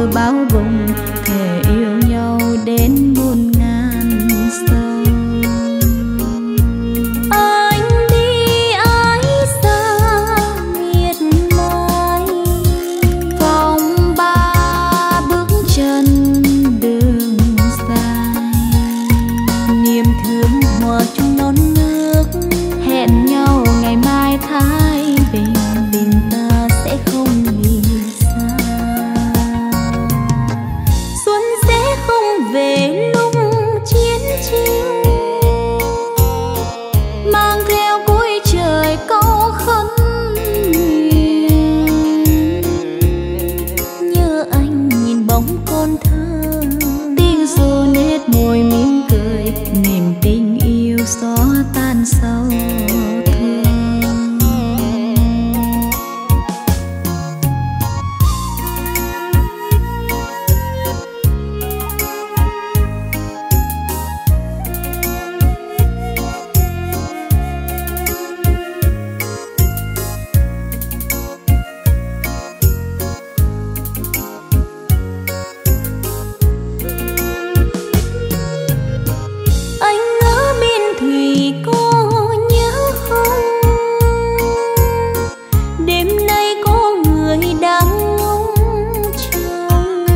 mơ bao vùng, thề yêu nhau đến muôn ngàn sau. Anh đi ái xa miệt mài, vòng ba bước chân đường dài. Niềm thương hòa chung non nước, hẹn nhau ngày mai thái bình, tình ta sẽ không lìa xa. Xuân sẽ không về lúc chiến tranh, mang theo cuối trời câu khấn nguyện. Nhớ anh nhìn bóng con thơ, tiếng ru nét môi mỉm cười, niềm tình yêu xóa tan sau thương. Anh ở biên thủy có nhớ không? Đêm nay có người đang ngóng trông.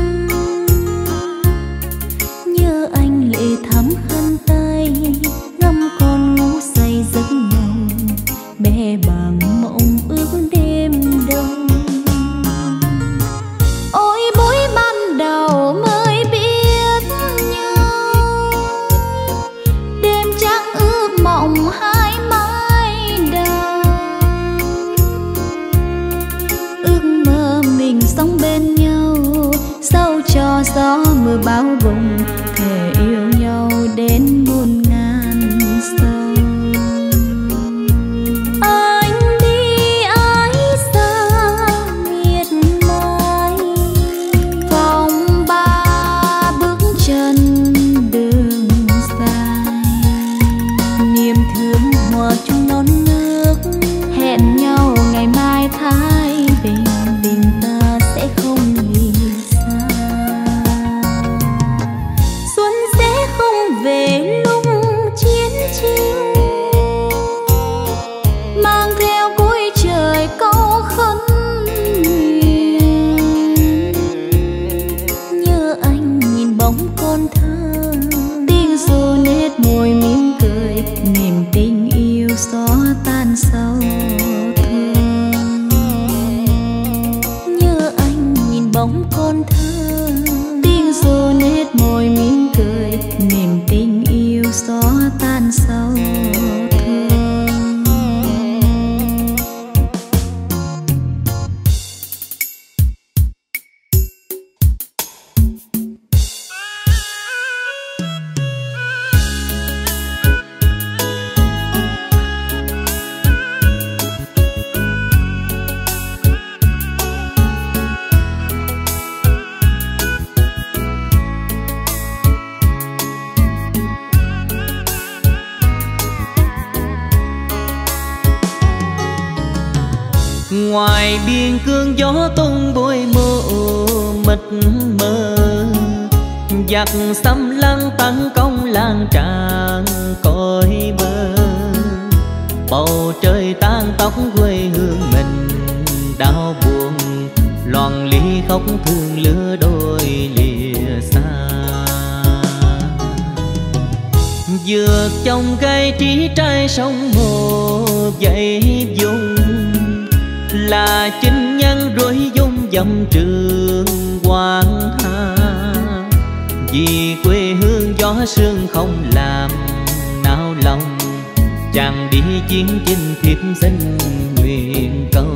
Nhớ anh lệ thắm khăn tay, ngắm con ngủ say giấc nồng, bé bàng mộng ước đêm đông. Ôi bối ban đầu mới biết nhau, đêm trắng ước mộng hai mái đầu. Ước mơ mình sống bên nhau, dẫu cho gió mưa bão vùng, thề yêu nhau đến muôn ngàn sau. Anh đi ái xa miệt mài, vòng ba bước chân đường dài. Niềm thương hòa chung non nước, hẹn nhau ngày mai thái bình, tình ta sẽ không lìa xa. Xuân sẽ không về lúc chiến tranh, mang theo cuối trời câu khấn nguyện. Nhớ anh nhìn bóng con thơ, tiếng ru nét môi mỉm cười, niềm tình yêu xóa tan sau thương. Nhớ anh nhìn bóng con thơ, tiếng ru nét môi mỉm cười, niềm tình yêu xóa tan sau thương. Ngoài biên cương gió tung bụi mù mịt mờ, giặc xâm lăng tấn công làng tràng cõi bờ. Bầu trời tan tóc quê hương mình, đau buồn loạn ly khóc thương lứa đôi lìa xa. Dược trong cây trí trai sông hồ dậy dung, là chinh nhân rối dung dòng trường quang hà. Vì quê hương gió sương không làm nao lòng, chàng đi chiến chinh thiếp xin nguyện câu.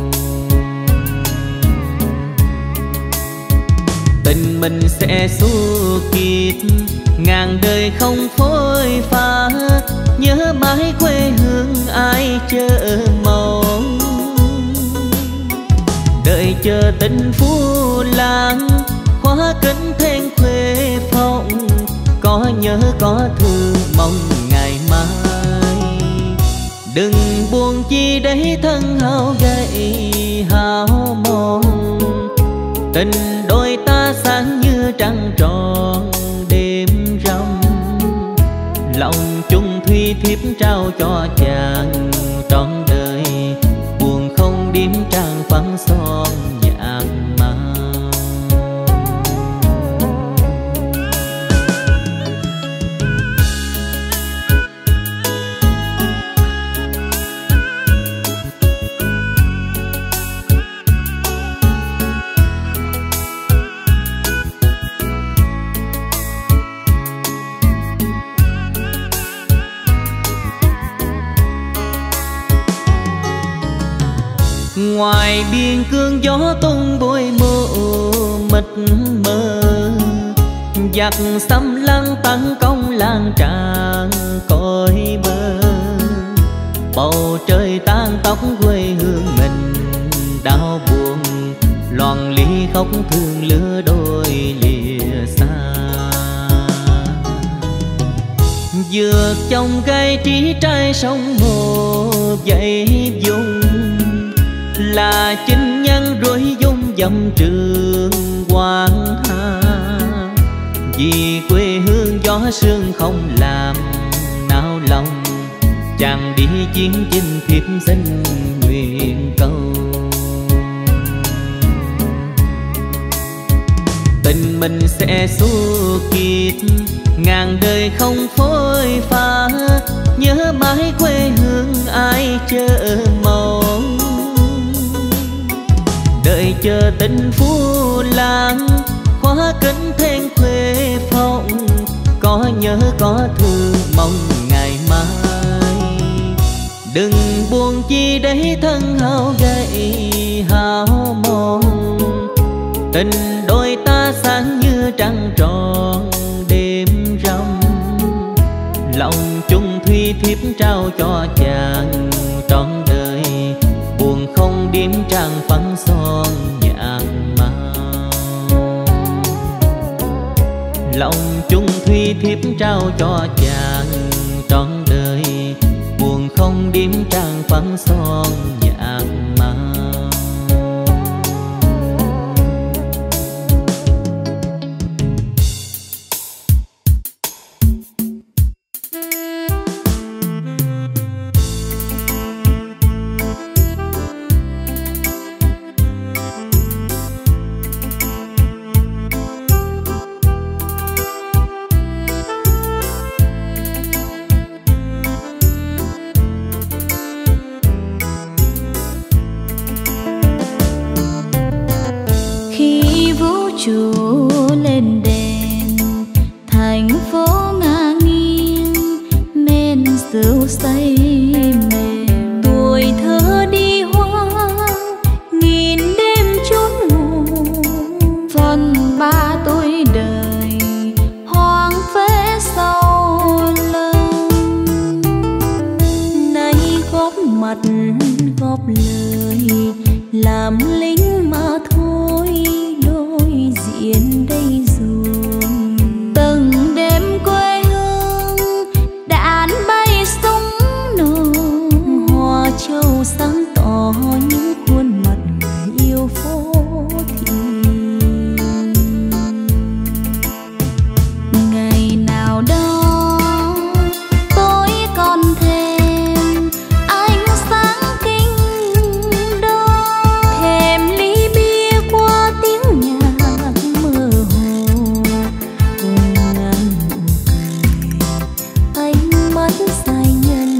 Tình mình sẽ suốt kiếp, ngàn đời không phôi pha. Nhớ mãi quê hương ai chờ mong, đợi chờ tình phú lãng khóa kính then khuê phòng. Có nhớ có thương mong ngày mai, đừng buồn chi đấy thân hao gầy hao mòn. Tình đôi ta như trăng tròn đêm rằm. Lòng chung thủy thiếp trao cho chàng trọn đời, buồn không điểm trang phấn son nhạc màu. Ngoài biên cương gió tung bụi mù mịt mờ, giặc xâm lăng tấn công lan tràn cõi bờ. Bầu trời tan tóc quê hương mình đau buồn, loạn ly khóc thương lứa đôi lìa xa. Dược trong cây trí trai sông hồ dậy dung, là chính nhân rối dung dầm trường quang hà. Vì quê hương gió sương không làm nao lòng, chàng đi chiến chinh thiếp xin nguyện cầu. Tình mình sẽ suốt kiếp ngàn đời không phôi pha, nhớ mãi quê hương ai chờ mong. Đợi chờ tình phú lãng khóa kính then khuê phòng, có nhớ có thương mong ngày mai. Đừng buồn chi đấy thân hao gầy hao mòn, tình đôi ta sáng như trăng tròn đêm rằm. Lòng chung thủy thiếp trao cho chàng trọn đời, buồn không điểm trang phấn son nhạc màu. Lòng chung thủy thiếp trao cho chàng trọn đời, buồn không điểm trang phấn son nhạc màu. Lên đèn thành phố ngả nghiêng, men rượu say mềm. Tuổi thơ đi hoang nghìn đêm chốn ngủ, phần ba tuổi đời hoang phế sau lưng. Nay góp mặt góp lời làm lính mà thôi, diện đây rồi. Từng đêm quê hương đạn bay súng nổ, hoa châu sáng tỏ những khuôn mặt người yêu phố thị. Ngày nào đó tôi còn thêm ánh sáng kinh đô, thèm ly bia qua tiếng nhạc mơ hồ, cùng ngàn nụ cười ánh mắt say nhân.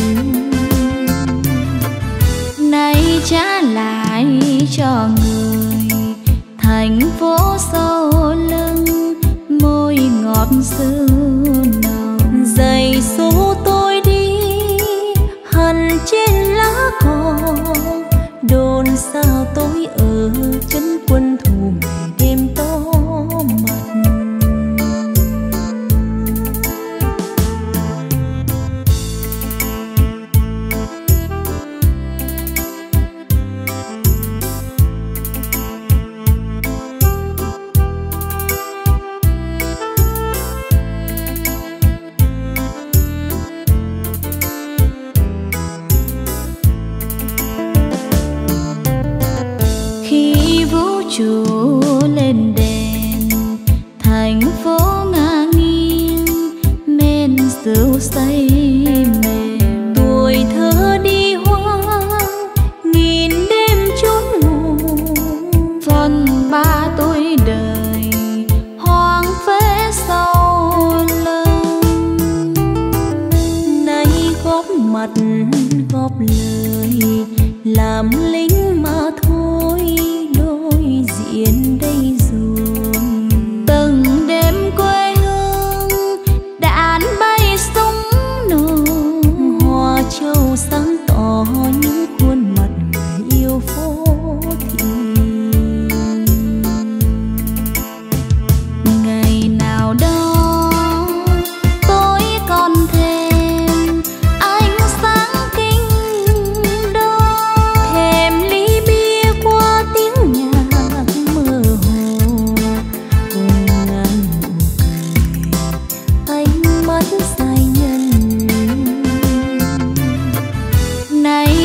Nay trả lại cho người thành phố sau lưng, môi ngọt sữa nồng. Giày số tôi đi hằn trên lá cỏ, đồn sao tôi ở chân quân thù ngày đêm to mặt. Khi vũ trụ lên đèn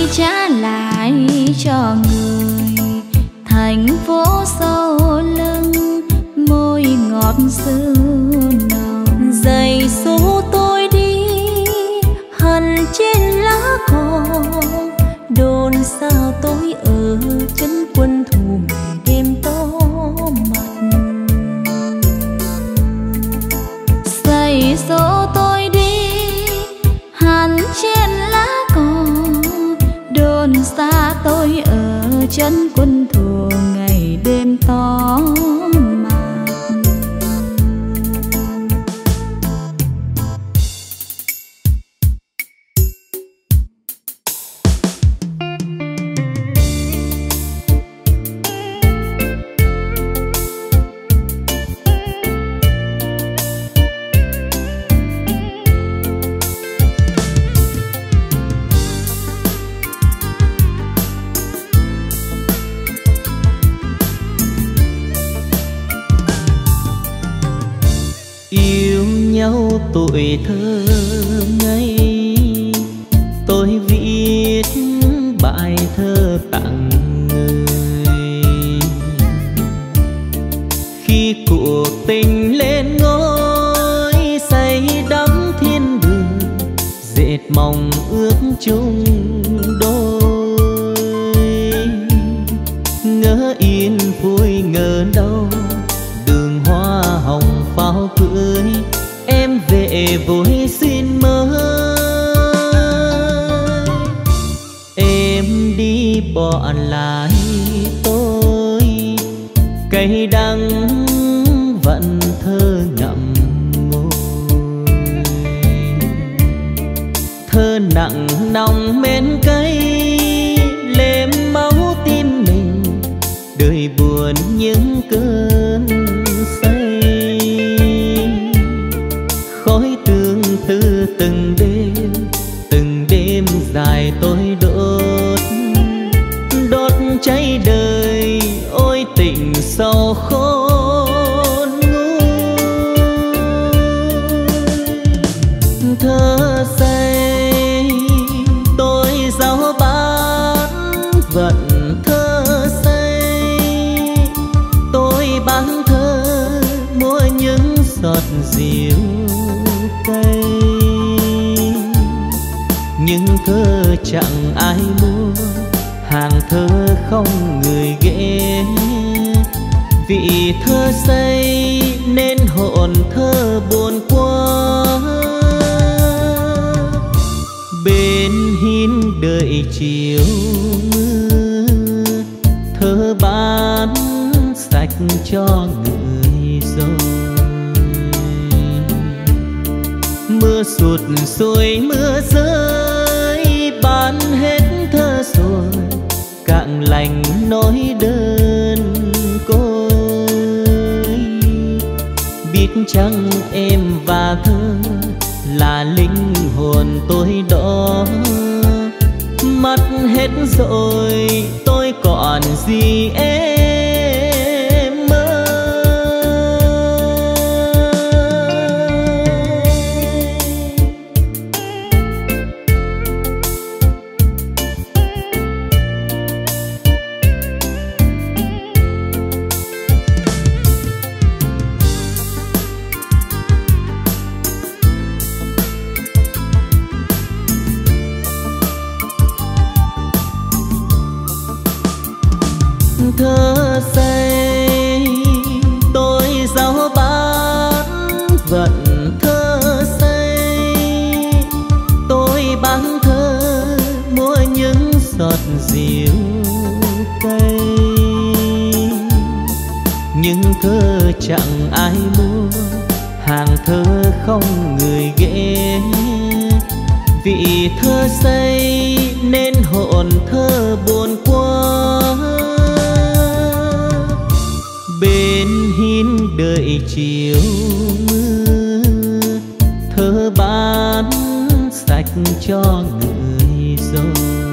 trả lại cho người. Thành phố sau lưng môi ngọt xưa nồng, giày số tôi đi hằn trên lá cỏ. Đồn sao tôi ở chân quân thù ngày đêm to mặt. Giày số tôi đi hằn trên lá cỏ. Đồn xa tôi ở chân quân thù ngày đêm to mặt. Tuổi thơ ngây tôi viết bài thơ tặng người. Khi cuộc tình lên ngôi say đắm thiên đường, dệt mộng ước chung đôi. Ngỡ yên vui ngỡ đâu, đường hoa hồng pháo cưới. Em về vui xin mời, em đi bỏ lại tôi. Cay đắng vẫn thơ ngậm ngùi, thơ nặng nòng men cay lem máu tim mình. Đời buồn những cơn say, khói tương tư từng đêm dài tôi đốt cháy đời. Ôi tình sâu khôn nguôi, thơ say tôi giao bán vẫn thơ say. Tôi bán thơ mua những giọt rượu cây, nhưng thơ chẳng ai mua, hàng thơ không người ghé. Vì thơ say nên hồn thơ buồn quá. Bên hiên đợi chiều mưa, thơ bán sạch cho người rồi. Mưa sụt xuôi mưa rơi, bán hết thơ rồi cạn lành nỗi đơn côi. Biết chăng em và thơ là linh hồn tôi đó. Mất hết rồi tôi còn gì em ơi. Thơ say tôi giao bán vẫn thơ say. Tôi bán thơ mua những giọt rượu cây, nhưng thơ chẳng ai mua, hàng thơ không người ghé. Vì thơ say nên hồn thơ buồn quá. Bên hiên đợi chiều mưa, thơ bán sạch cho người rồi.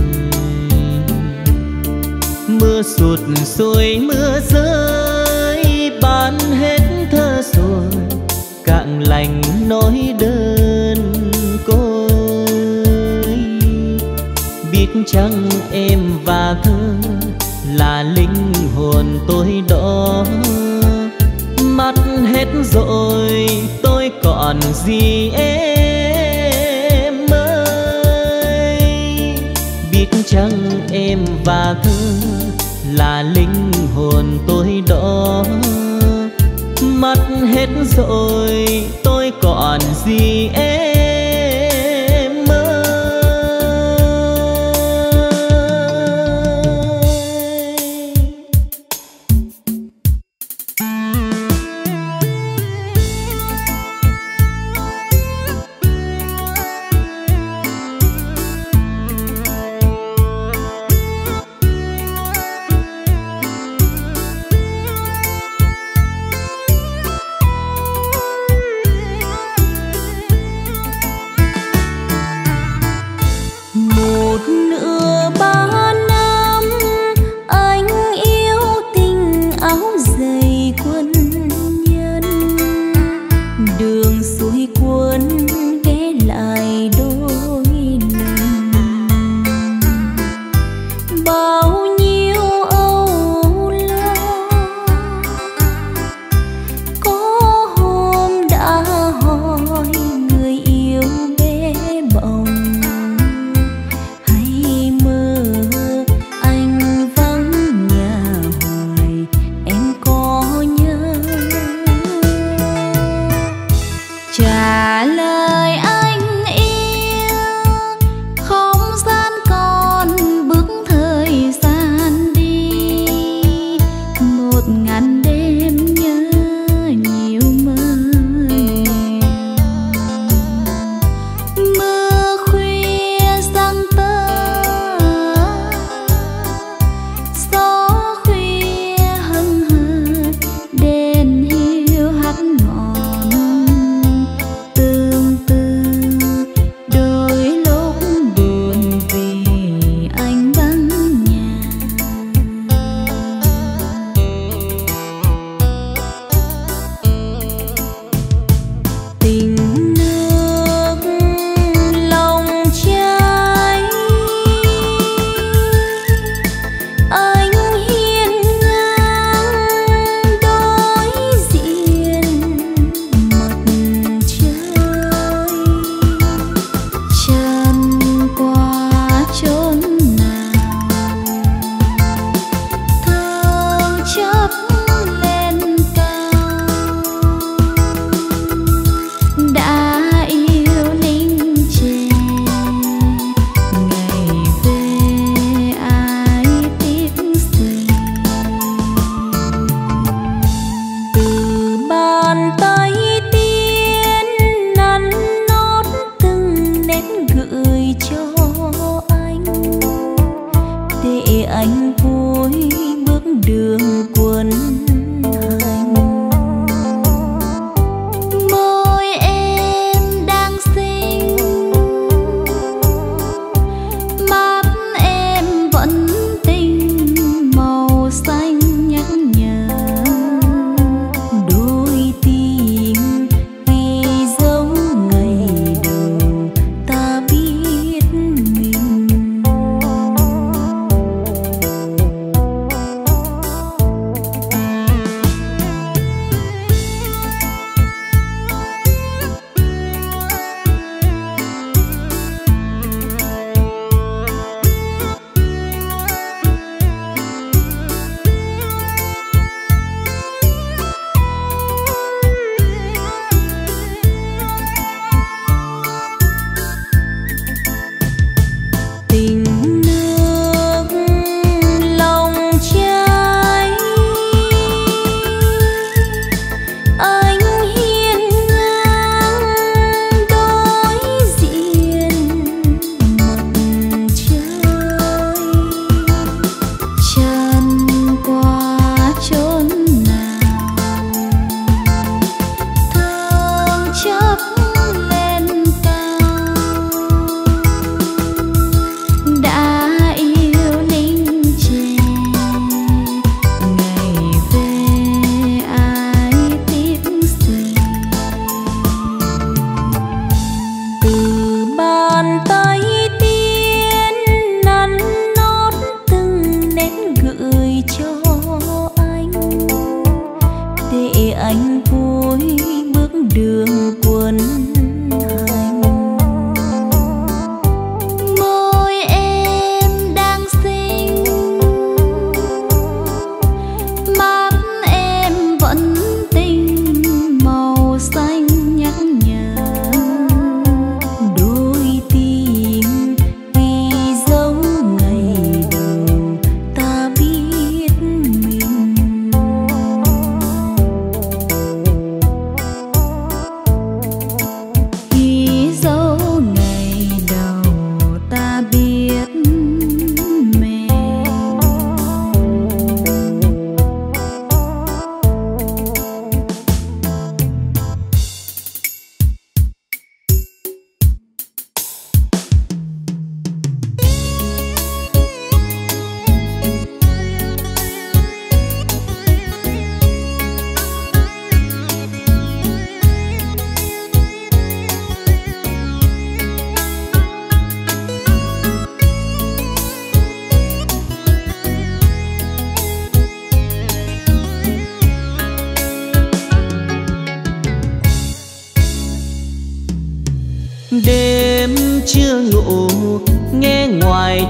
Mưa sụt xuôi mưa rơi, bán hết thơ rồi cạn lành nỗi đơn côi. biết chăng em và thơ là linh hồn tôi đó. Mất hết rồi tôi còn gì em ơi. Biết chăng em và thơ là linh hồn tôi đó. Mất hết rồi tôi còn gì em ơi.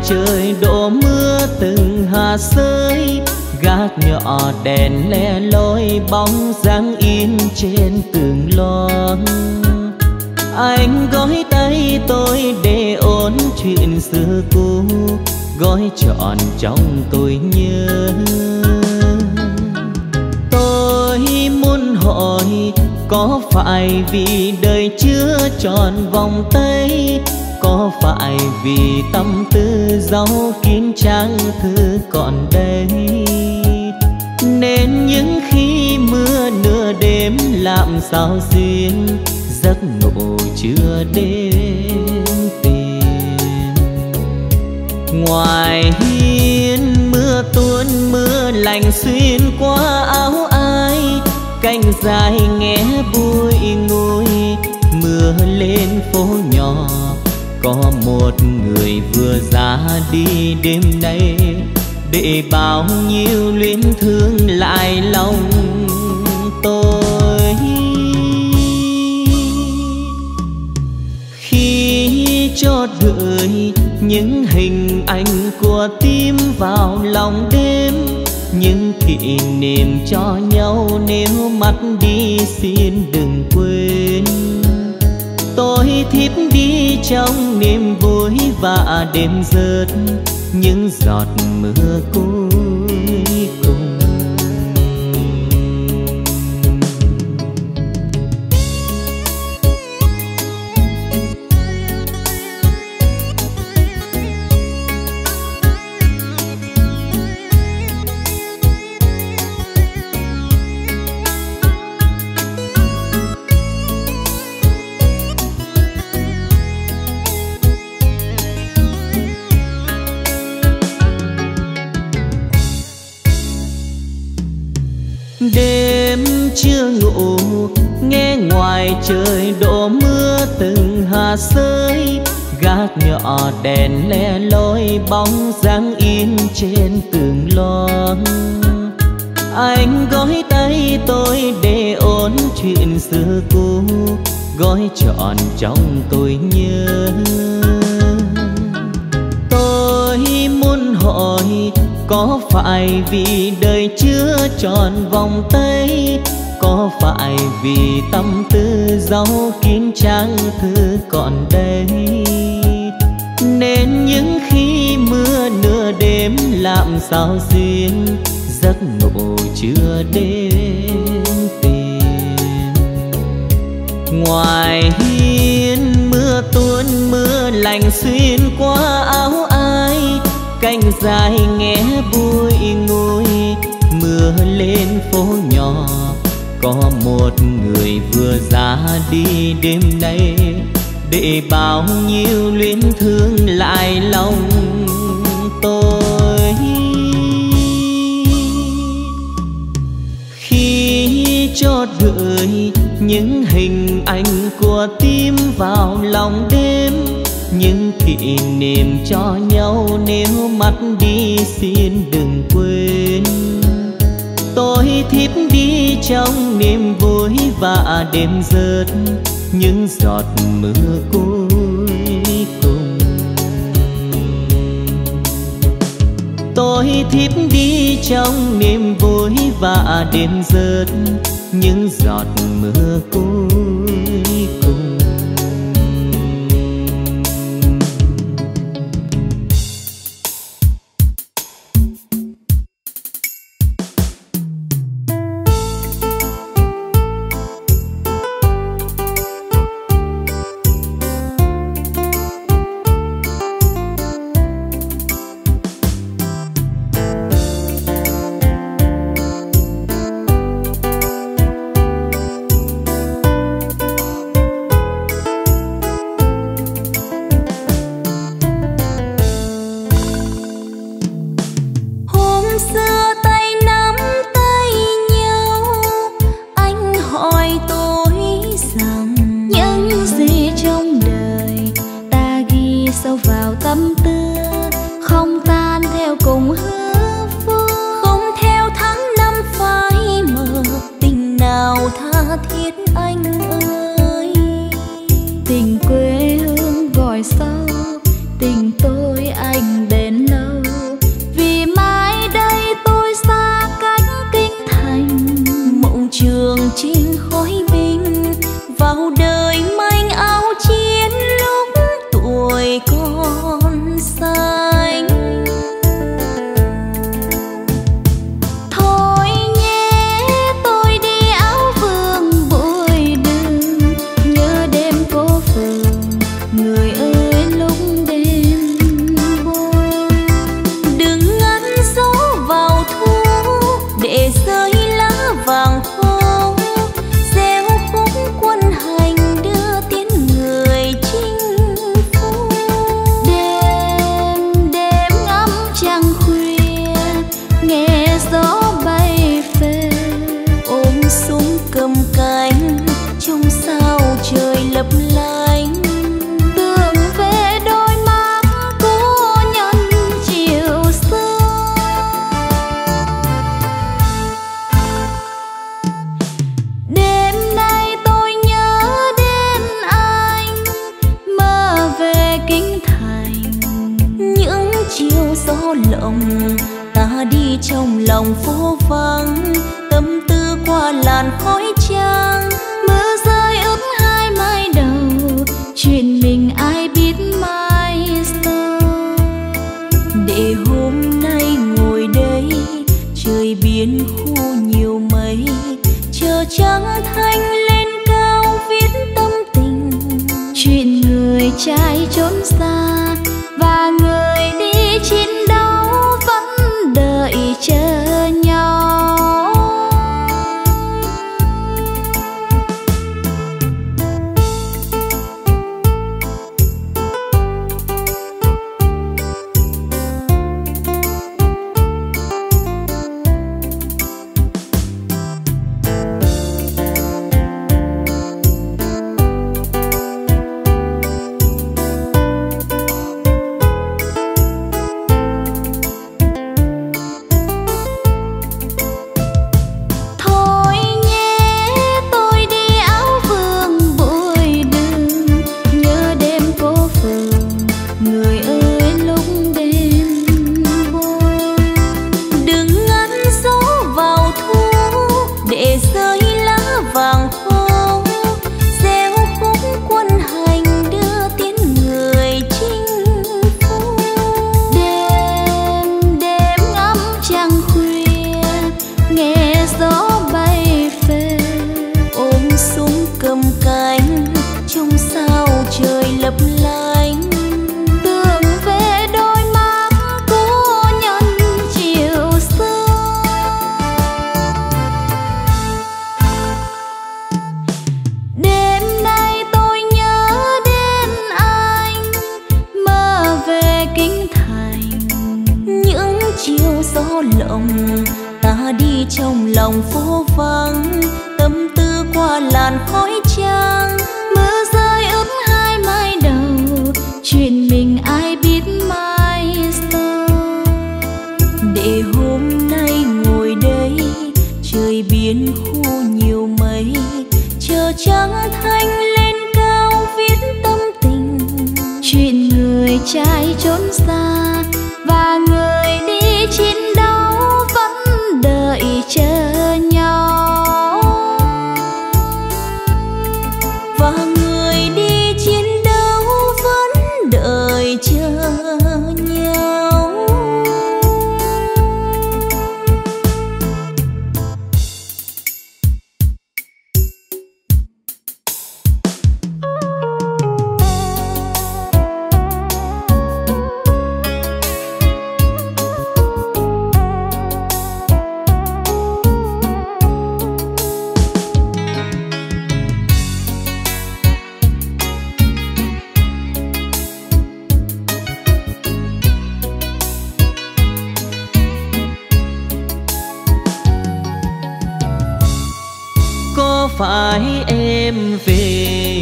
trời đổ mưa từng hạt rơi, gác nhỏ đèn le lối bóng dáng in trên tường loáng. Anh gói tay tôi để ôn chuyện xưa cũ, gói trọn trong tôi nhớ. Tôi muốn hỏi có phải vì đời chưa tròn vòng tay, có phải vì tâm tư dấu kín trang thư còn đây, nên những khi mưa nửa đêm làm sao duyên giấc ngủ chưa đến tìm. Ngoài hiên mưa tuôn mưa lạnh xuyên qua áo ai, cành dài nghe bụi ngùi. Mưa lên phố nhỏ có một người vừa ra đi đêm nay, để bao nhiêu luyến thương lại lòng tôi. Khi cho đợi những hình ảnh của tim vào lòng đêm, những kỷ niệm cho nhau nếu mất đi xin đừng quên. Tôi thiếp đi trong niềm vui và đêm rớt những giọt mưa cuối cùng. Đêm chưa ngủ nghe ngoài trời đổ mưa từng hạt rơi, gác nhỏ đèn le lối bóng dáng in trên tường loáng. Anh gói tay tôi để ôn chuyện xưa cũ, gói trọn trong tôi nhớ. Tôi muốn hỏi có phải vì đời chưa tròn vòng tay, có phải vì tâm tư dấu kín trang thư còn đây, nên những khi mưa nửa đêm làm sao duyên giấc ngủ chưa đến tìm. Ngoài hiên mưa tuôn mưa lạnh xuyên qua áo ai, cành dài nghe bụi ngùi. Mưa lên phố nhỏ có một người vừa ra đi đêm nay, để bao nhiêu luyến thương lại lòng tôi. Khi cho đợi những hình ảnh của tim vào lòng đêm, những kỷ niệm cho nhau nếu mất đi xin đừng quên. Tôi thiếp đi trong niềm vui và đêm rớt những giọt mưa cuối cùng. Tôi thiếp đi trong niềm vui và đêm rớt những giọt mưa cuối cùng. gió lộng, ta đi trong lòng phố vắng, tâm tư qua làn khói trắng. Mưa rơi ướt hai mái đầu, chuyện mình ai biết mai sau. Để hôm nay ngồi đây, trời biển khu nhiều mây, chờ trắng thanh lên cao viết tâm tình. Chuyện người trai trốn xa và người đi chiến đấu vẫn đợi chờ nhau. Phải em về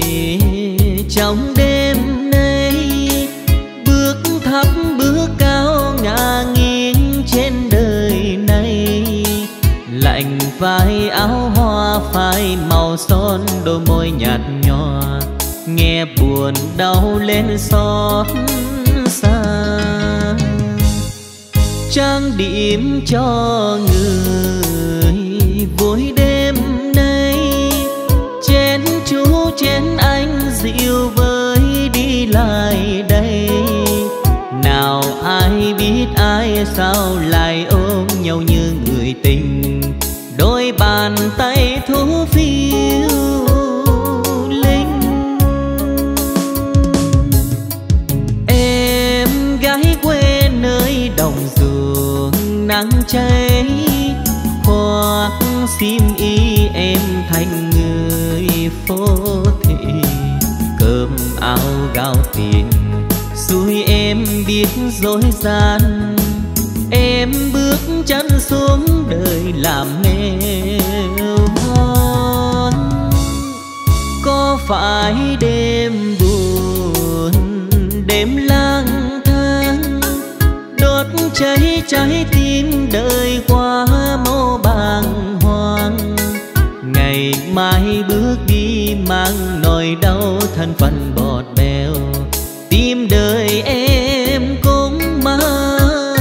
trong đêm nay, bước thấp bước cao ngả nghiêng trên đời này. Lạnh vai áo hoa phai màu son, đôi môi nhạt nhòa nghe buồn đau lên xót xa. Trang điểm cho người vui đêm nay, chén chú chén anh dịu với đi lại đây. Nào ai biết ai sao lại ôm nhau như người tình, đôi bàn tay thú phiêu linh. Em gái quê nơi đồng ruộng nắng cháy, khoác xiêm y em thành người phố thị. Cơm áo gạo tiền xui em biết dối gian, em bước chân xuống đời làm nghèo hon. Có phải đêm buồn đêm lang thang, đốt cháy trái tim đời qua mô bàng hoàng. Ngày mai bước đi mang nỗi đau thân phận bọt bèo, tim đời em cũng mang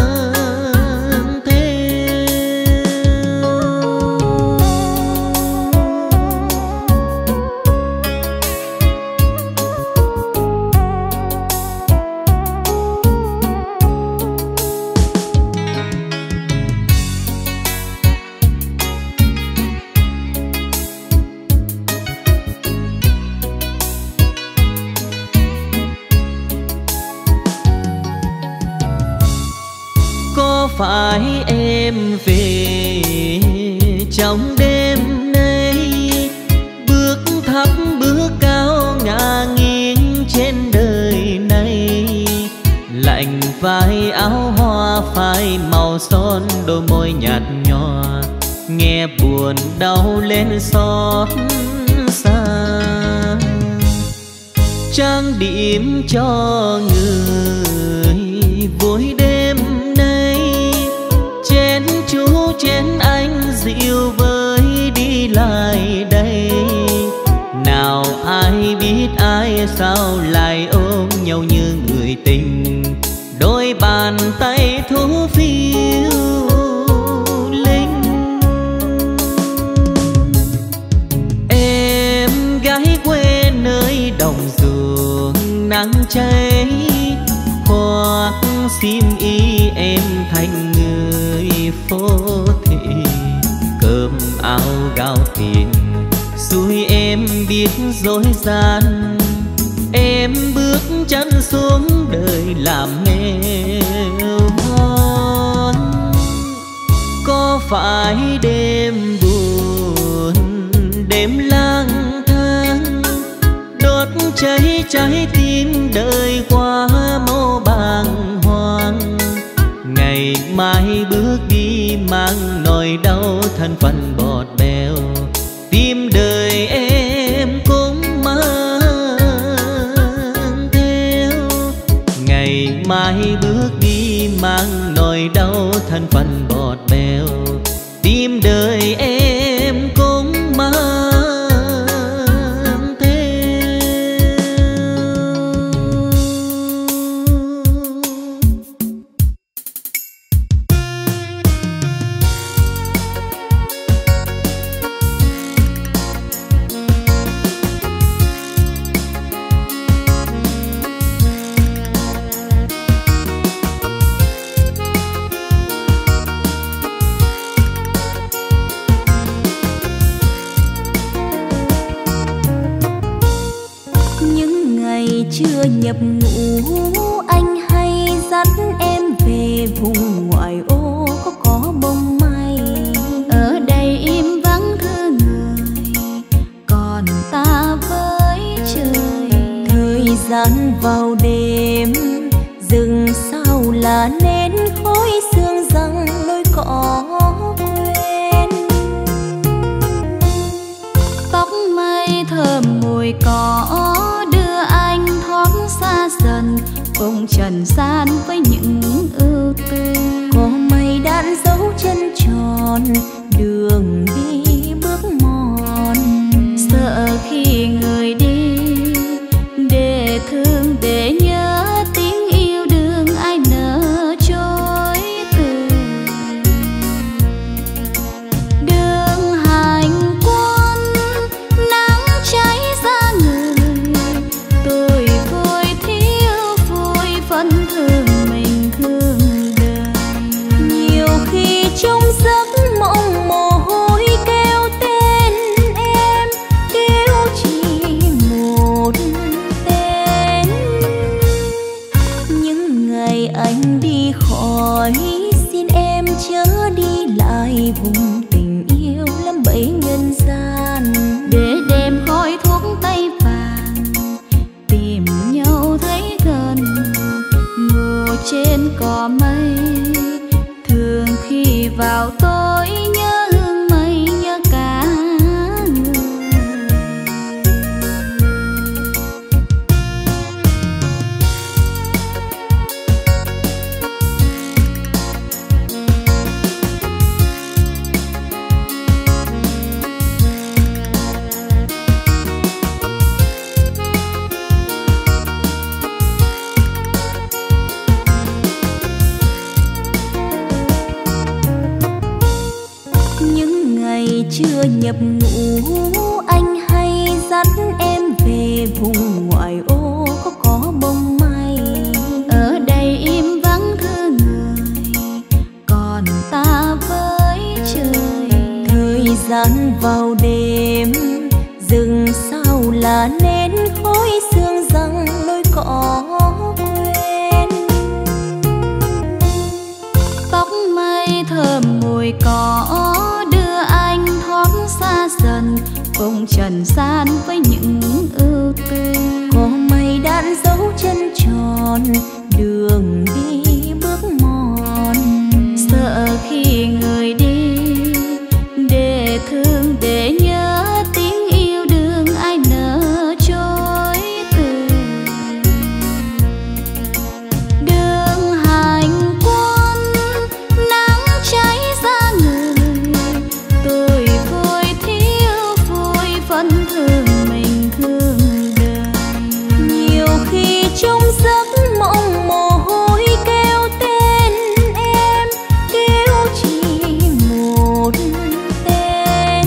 phải em về trong đêm nay, bước thấp bước cao ngả nghiêng trên đời này, lạnh vai áo hoa phai màu son đôi môi nhạt nhòa, nghe buồn đau lên xót xa. Trang điểm cho người vui đêm nay, chén chú chén anh dịu với đi lại đây. Nào ai biết ai sao lại ôm nhau như người tình, đôi bàn tay thú phiêu linh. Em gái quê nơi đồng ruộng nắng cháy, khoác xiêm y em thành người phố thị, cơm áo gạo tiền xui em biết dối gian. Em bước chân xuống đời làm nghèo hon, có phải đêm buồn đêm lang thang, đốt cháy trái tim đời qua mô bàng hoàng. Ngày mai bước đi mang nỗi đau thân phận bọt bèo, tim đời em cũng mang theo. Ngày mai bước đi mang nỗi đau thân phận bọt bèo, tim đời em cũng mang chưa nhập ngũ. Anh hay dắt em về vùng ngoại ô có bông mai, ở đây im vắng thương người, còn ta với trời. Thời gian vào đêm rừng sau là nến khói sương răng lối cỏ quen. Tóc mây thơm mùi cỏ xa dần, bông trần gian với những ưu tư. Có mây đan dấu chân tròn, đường đi bước mòn. Sợ khi người đi để thương để nhớ, tiếng yêu đương ai nỡ trôi từ. Đường hành quân nắng cháy ra người, tôi vẫn thương mình thương đời. Nhiều khi trong giấc mộng mồ hôi kêu tên em, kêu chỉ một tên. Những ngày anh đi khỏi, xin em chớ đi lại vùng tình yêu lắm bẫy nhân gian. Để đêm khói thuốc tay vàng tìm nhau thấy gần, trên cỏ mây. Thường khi vào tối nhớ hương mây, nhớ cả người. Chưa nhập ngũ, anh hay dắt em về vùng ngoại ô có bông mai, ở đây im vắng thương người, còn ta với trời. Thời gian vào đêm rừng sau là nến khói sương răng lối cỏ quen. Tóc rồi có đưa anh thoát xa dần vùng trần gian với những ưu tư. Có mây đan dấu chân tròn đường đi bước mòn, sợ khi người đi để thương để nhớ tiếng yêu đương ai nỡ trôi từ. Đường hành quân nắng cháy ra người, tôi vui thiếu vui vẫn thương mình thương đời. Nhiều khi trong giấc mộng mồ hôi kêu tên em, kêu chỉ một tên.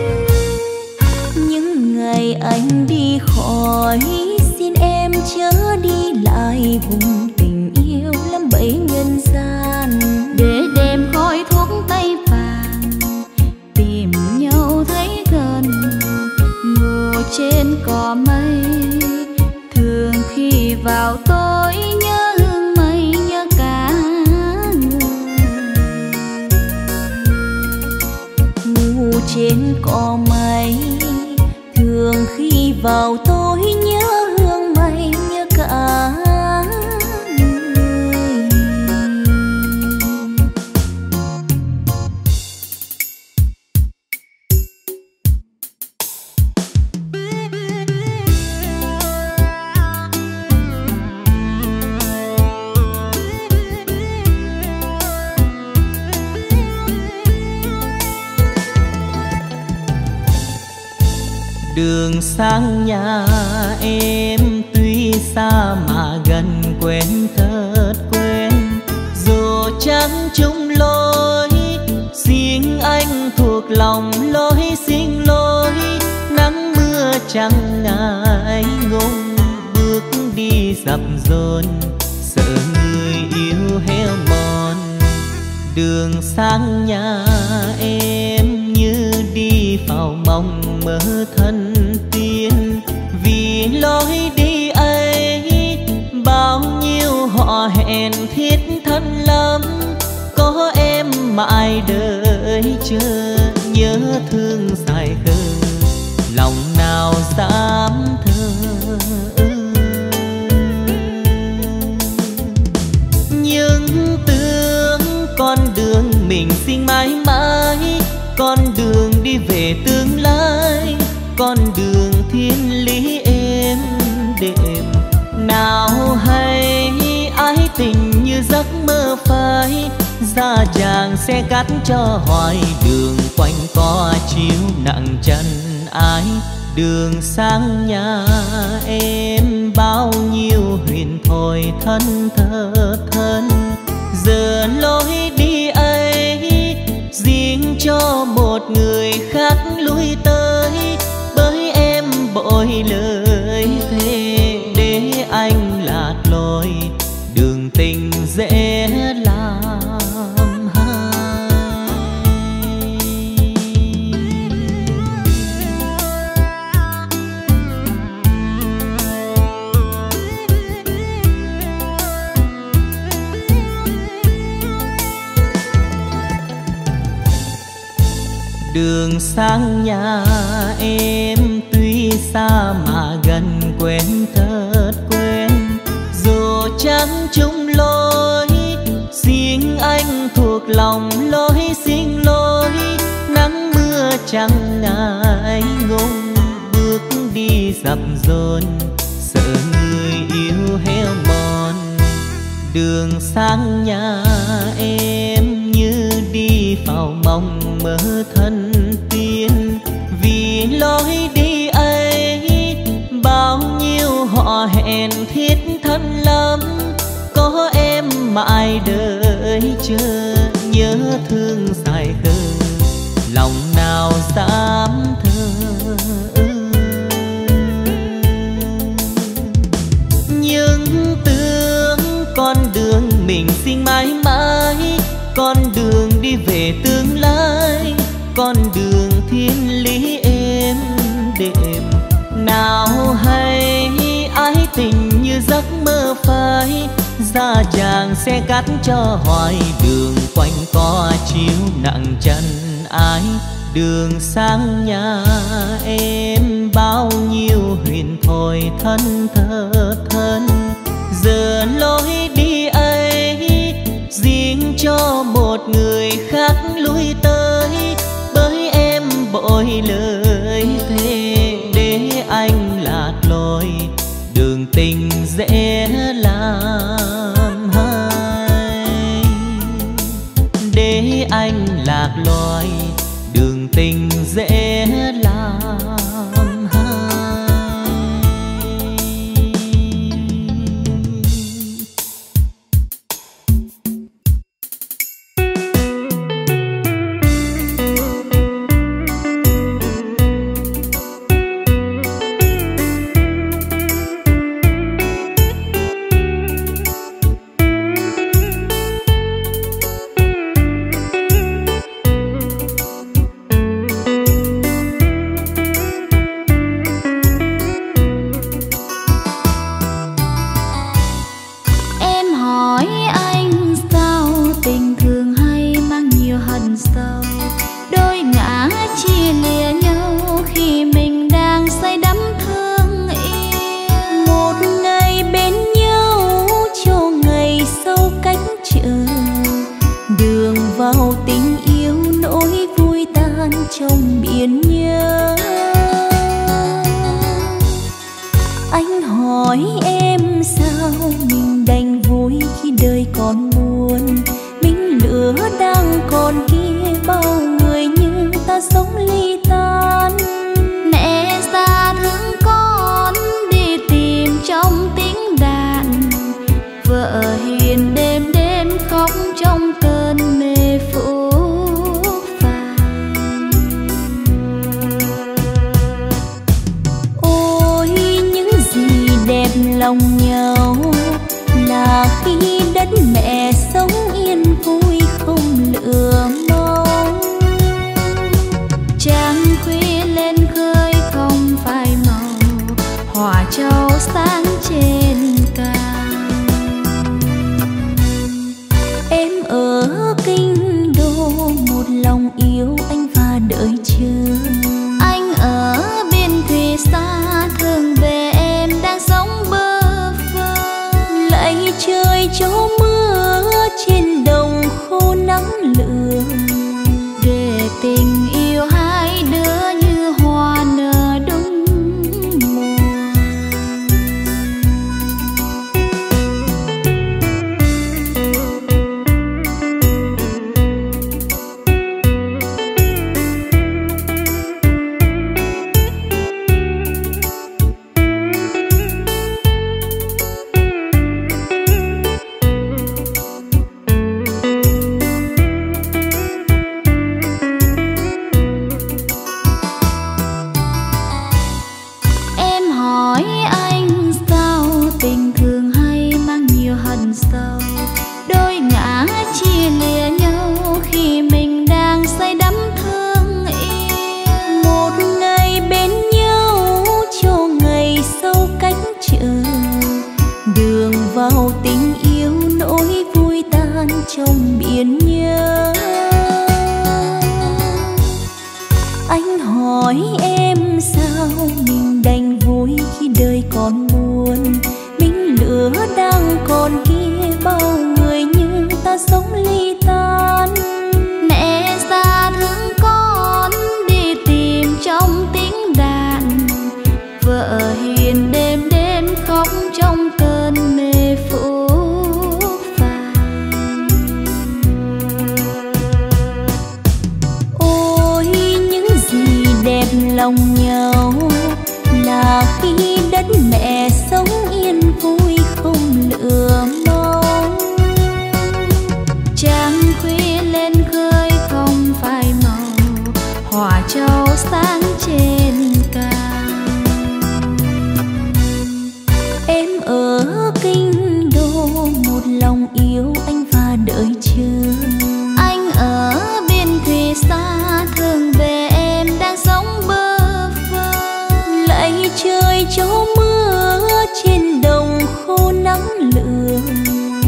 Những ngày anh đi khỏi xin em chớ đi lại vùng tình yêu lắm bẫy nhân gian, để đêm khói thuốc tay vàng tìm nhau thấy gần. Ngủ trên cỏ mây thường khi vào tối nhớ hương mây nhớ cả người. Ngủ trên cỏ mây thường khi vào tối nhớ hương mây nhớ cả người. Đường sang nhà em tuy xa mà gần quen thật quen, dù chẳng chung lối riêng anh thuộc lòng lối xin lỗi. Nắng mưa chẳng ngại ngùng bước đi dập dồn, sợ người yêu héo mòn. Đường sang nhà em như đi vào mộng mơ thân tiên, vì lối đi ấy bao nhiêu họ hẹn thiết thân lắm. Có em mãi đợi chờ nhớ thương dài khờ, lòng nào dám thờ. Nhưng tưởng con đường mình xin mãi mãi, con đường đi về tương lai, con đường thiên lý êm đềm. Nào hay ái tình như giấc mơ phai, ra chàng sẽ cắt cho hoài đường quanh co chiếu nặng chân ái. Đường sang nhà em bao nhiêu huyền thoại thân thơ thân, giờ lối đi ấy riêng cho một người khác lui tới. Bởi em bội lời thề để anh lạc lối, đường tình dễ làm hai. Đường sang nhà em tuy xa mà gần quen thật quen, dù chẳng chung lối riêng anh thuộc lòng lối xin lỗi. Nắng mưa chẳng ngại ngùng bước đi dập dồn, sợ người yêu héo mòn. Đường sang nhà em như đi vào mộng mơ thân tiên, vì lối đi ấy bao nhiêu họ hẹn thiết thân lắm. Có em mãi đợi chờ nhớ thương dài khờ, lòng nào dám thờ. Nhưng tưởng con đường mình xin mãi mãi, con đường đi về tương lai, con đường thiên lý êm đềm. Nào hay ái tình như giấc mơ phai, ra chàng xe cắt cho hoài đường quanh co chiếu nặng chân ái. Đường sang nhà em bao nhiêu huyền thôi thân thơ thân, giờ lối đi ấy riêng cho một người khác lui tới. Bởi em bội lời thề để anh lạc lối, đường tình dễ làm hay. Để anh lạc lối, đường tình dễ làm hay. Trong biển nhớ anh hỏi em sao mình đành vui khi đời còn buồn. Mình lửa đang còn kia bao người như ta sống ly tan. Mẹ già thương con đi tìm trong tiếng đàn, vợ hiền đêm đêm khóc trong cơn mê phủ. Lòng nhau là khi đất mẹ sống yên vui không lửa mong. Trăng khuya lên khơi không phai màu, hòa châu sáng trên cao. Em ở kinh đô một lòng yêu anh và đợi chờ. Anh ở biên thùy xa thường về em đang sống bơ vơ. Lạy trời cho mưa trên đồng khô nắng lửa, để tình yêu hai đứa như hoa nở đúng mùa. Vào tình yêu nỗi vui tan trong biển nhớ. Anh hỏi em sao mình đành vui khi đời còn buồn. Mình lửa đang còn kia bao người như ta sống ly tan. Mẹ già thương con đi tìm trong tiếng đàn, vợ hiền đêm đêm khóc trong cơn mê phủ phàng. Ôi những gì đẹp lòng nhau là khi đất mẹ sống yên vui không lửa mong. Trăng khuya lên khơi không phai màu, hòa châu sáng trên cao. Em ở kinh đô một lòng yêu anh và đợi chờ. Anh ở biên thùy xa thường về em đang sống bơ vơ. Lạy trời cho mưa trên đồng khô nắng lửa,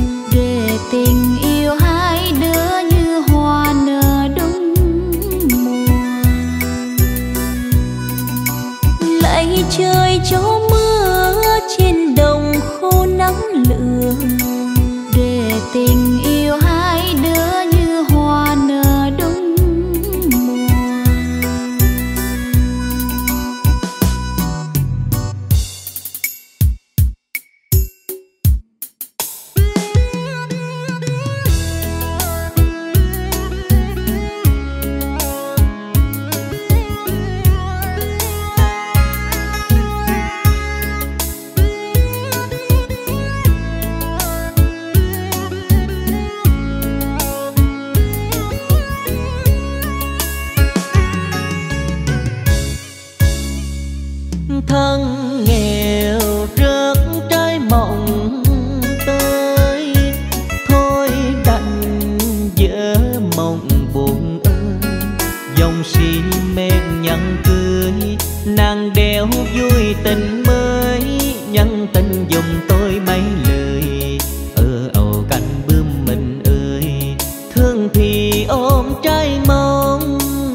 si mê nhẫn cưới, nàng đeo vui tình mới nhân tình dùng tôi mấy lời. Ở ầu cánh bướm mình ơi, thương thì ôm trái mong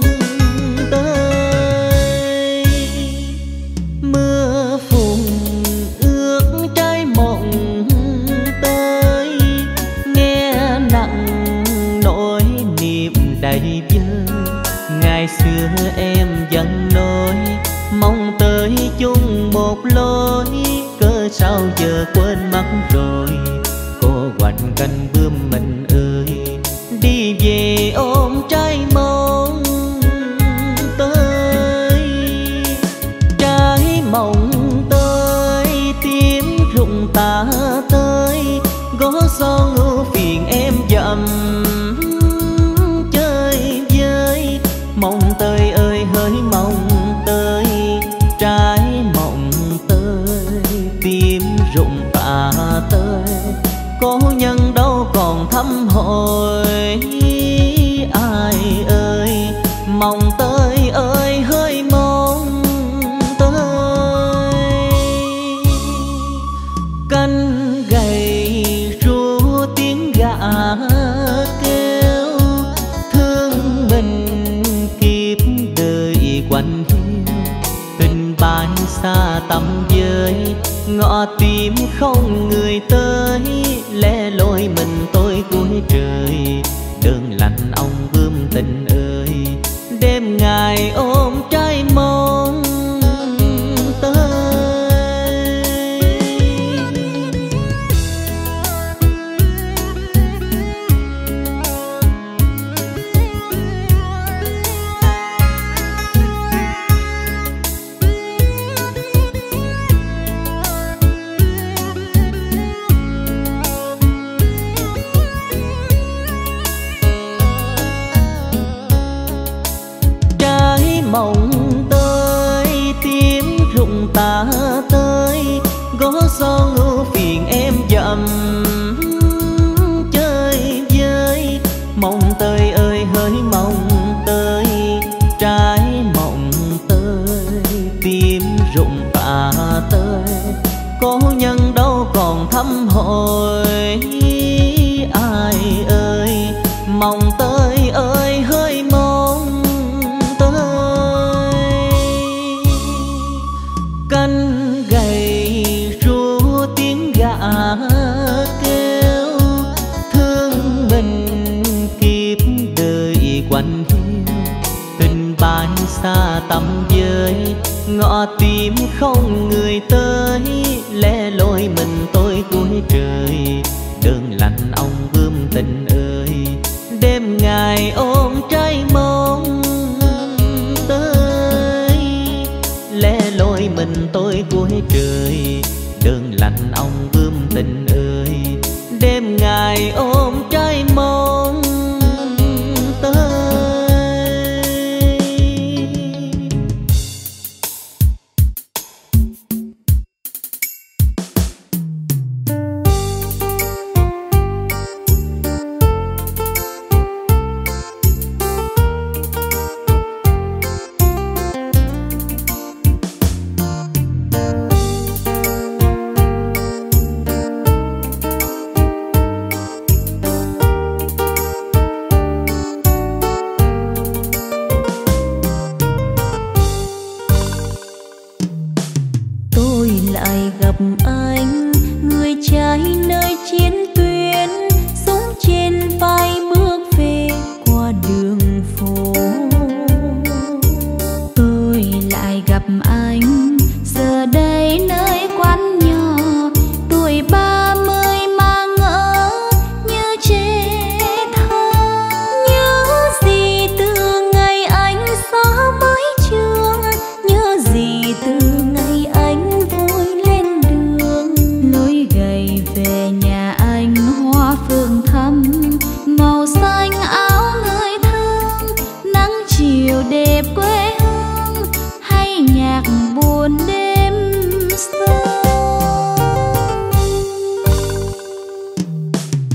tới. Mưa phùn ướt trái mộng tới, nghe nặng nỗi niềm đầy vơi. Ngày xưa em vẫn nói mong tới chung một lối, cớ sao giờ quên mất rồi. Cô hoành cánh bướm mình ơi, đi về ôm trái mong tới. Trái mộng tới tím rụng tà tới, gót son ưu phiền em dặm chơi với. Mong tới ơi hỡi mong tới, trái mộng tới tim rụng tà tới. Cố nhân đâu còn thăm hỏi ai ơi, mong tới ơi hỡi mong tới. Canh gầy ru tiếng gà kêu, thương mình kiếp đời quạnh hiu. Tình bạn xa tầm với, ngõ tim không người tới. Lẻ loi mình tôi cuối trời, đường lạnh ông bướm tình ơi. Đêm ngày ôm trái mong tới. Mộng tới tím rụng tà tới, gót son ưu phiền em dặm chơi với. Mong tới ơi hỡi mong tới, trái mộng tới tim rụng tà tới. Cố nhân đâu còn thăm hỏi ai ơi, mong tới ơi hỡi mong tới. Canh gầy ru tiếng gà kêu, thương mình kiếp đời quạnh hiu. Tình bạn xa tầm với, ngõ tim không người tới. Lẻ loi mình tôi cuối trời, đường lạnh ông bướm tình ơi. Đêm ngày ôm trái mong tới. Lẻ loi mình tôi cuối trời, đường lạnh ông bướm tình ơi. Đêm ngày ôm trái mong tới.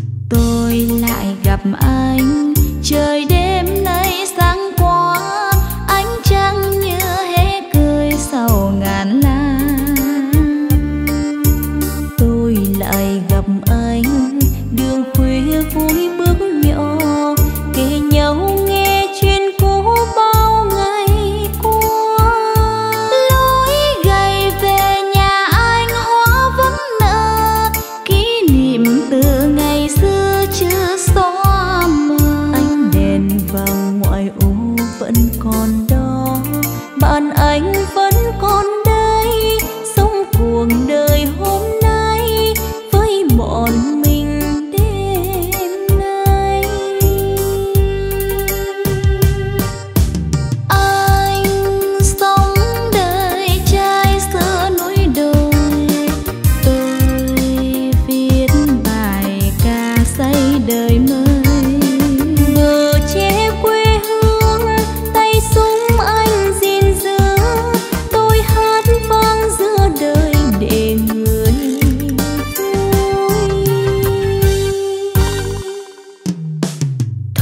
gặp anh, trời đêm nay sáng quá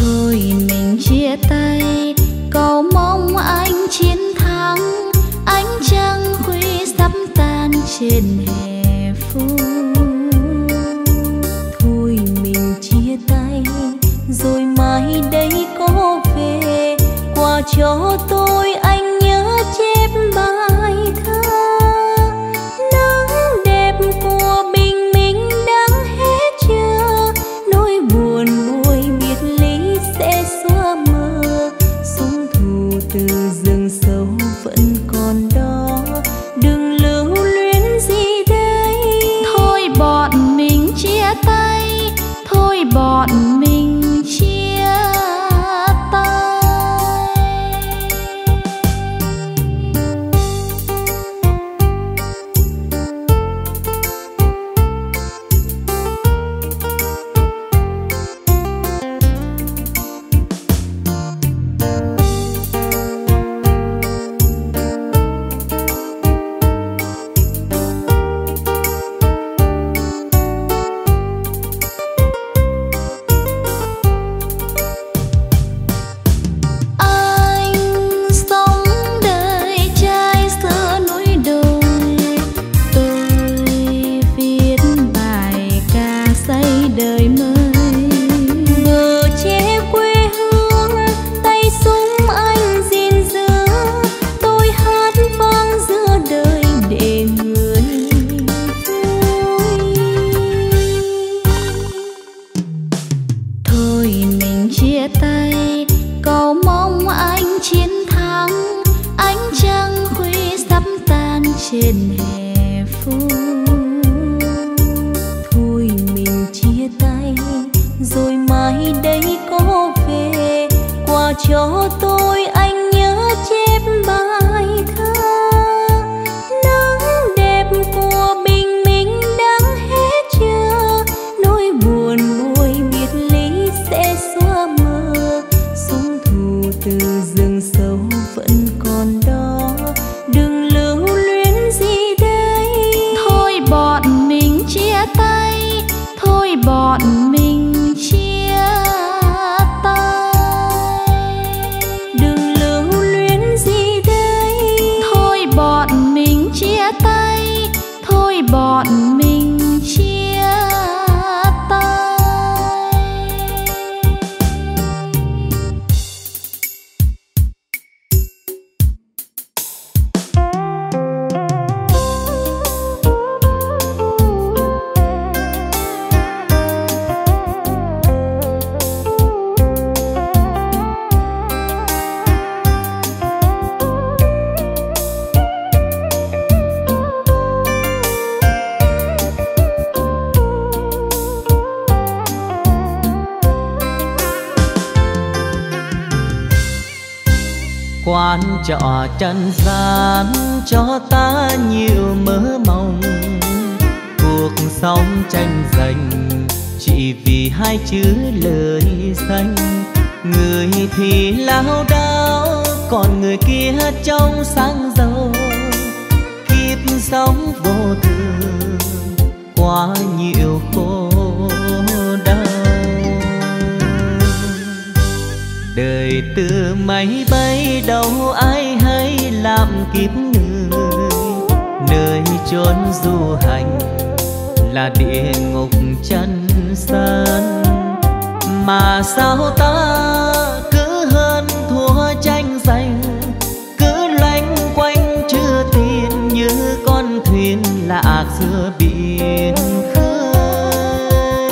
Thôi mình chia tay, cầu mong anh chiến thắng. Ánh trăng khuya sắp tan trên hè phố. Thôi mình chia tay, rồi mai đây có về, qua cho tôi anh nhớ chép bài thơ. Nắng đẹp của bình minh đang hết chưa, nỗi buồn buổi biệt ly sẽ xóa mờ. Sóng thù từ rừng sâu vẫn còn đó, đừng lưu luyến gì đây. Thôi bọn mình chia tay, thôi bọn mình chia tay. Trên hè phố. Thôi mình chia tay, rồi mai đây có về, qua cho tôi anh nhớ chép bài thơ. Nắng đẹp của bình minh đang hết chưa, nỗi buồn buổi biệt ly sẽ xóa mờ. Sóng thù từ rừng sâu vẫn còn đó, đừng lưu luyến gì đây. Thôi bọn mình chia tay, thôi bọn mình chia tay. Đừng lưu luyến gì đây. Thôi bọn mình chia tay, thôi bọn mình chia tay. Quán trọ trần gian cho ta nhiều mơ mộng, cuộc sống tranh giành chỉ vì hai chữ lời danh. Người thì lao đao, còn người kia trong sáng giàu. Kiếp sống vô thường, quá nhiều khổ đau. Đời từ máy bay đâu ai hay làm kiếp người, nơi chốn du hành là địa ngục chân gian. Mà sao ta cứ hơn thua tranh giành, cứ loanh quanh chưa tin như con thuyền lạc giữa biển khơi.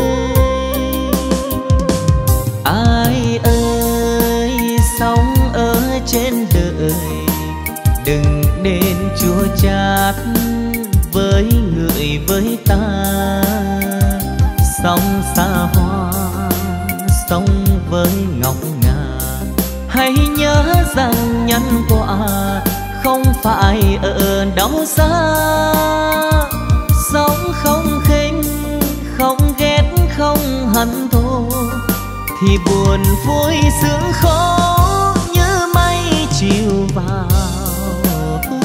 Ai ơi sống ở trên đời, đừng nên chua chát với người với ta. Sống xa hoa, sống với ngọc ngà, hãy nhớ rằng nhân quả không phải ở đâu xa. Sống không khinh, không ghét, không hận thù, thì buồn vui sướng khó như mây chiều vào thu.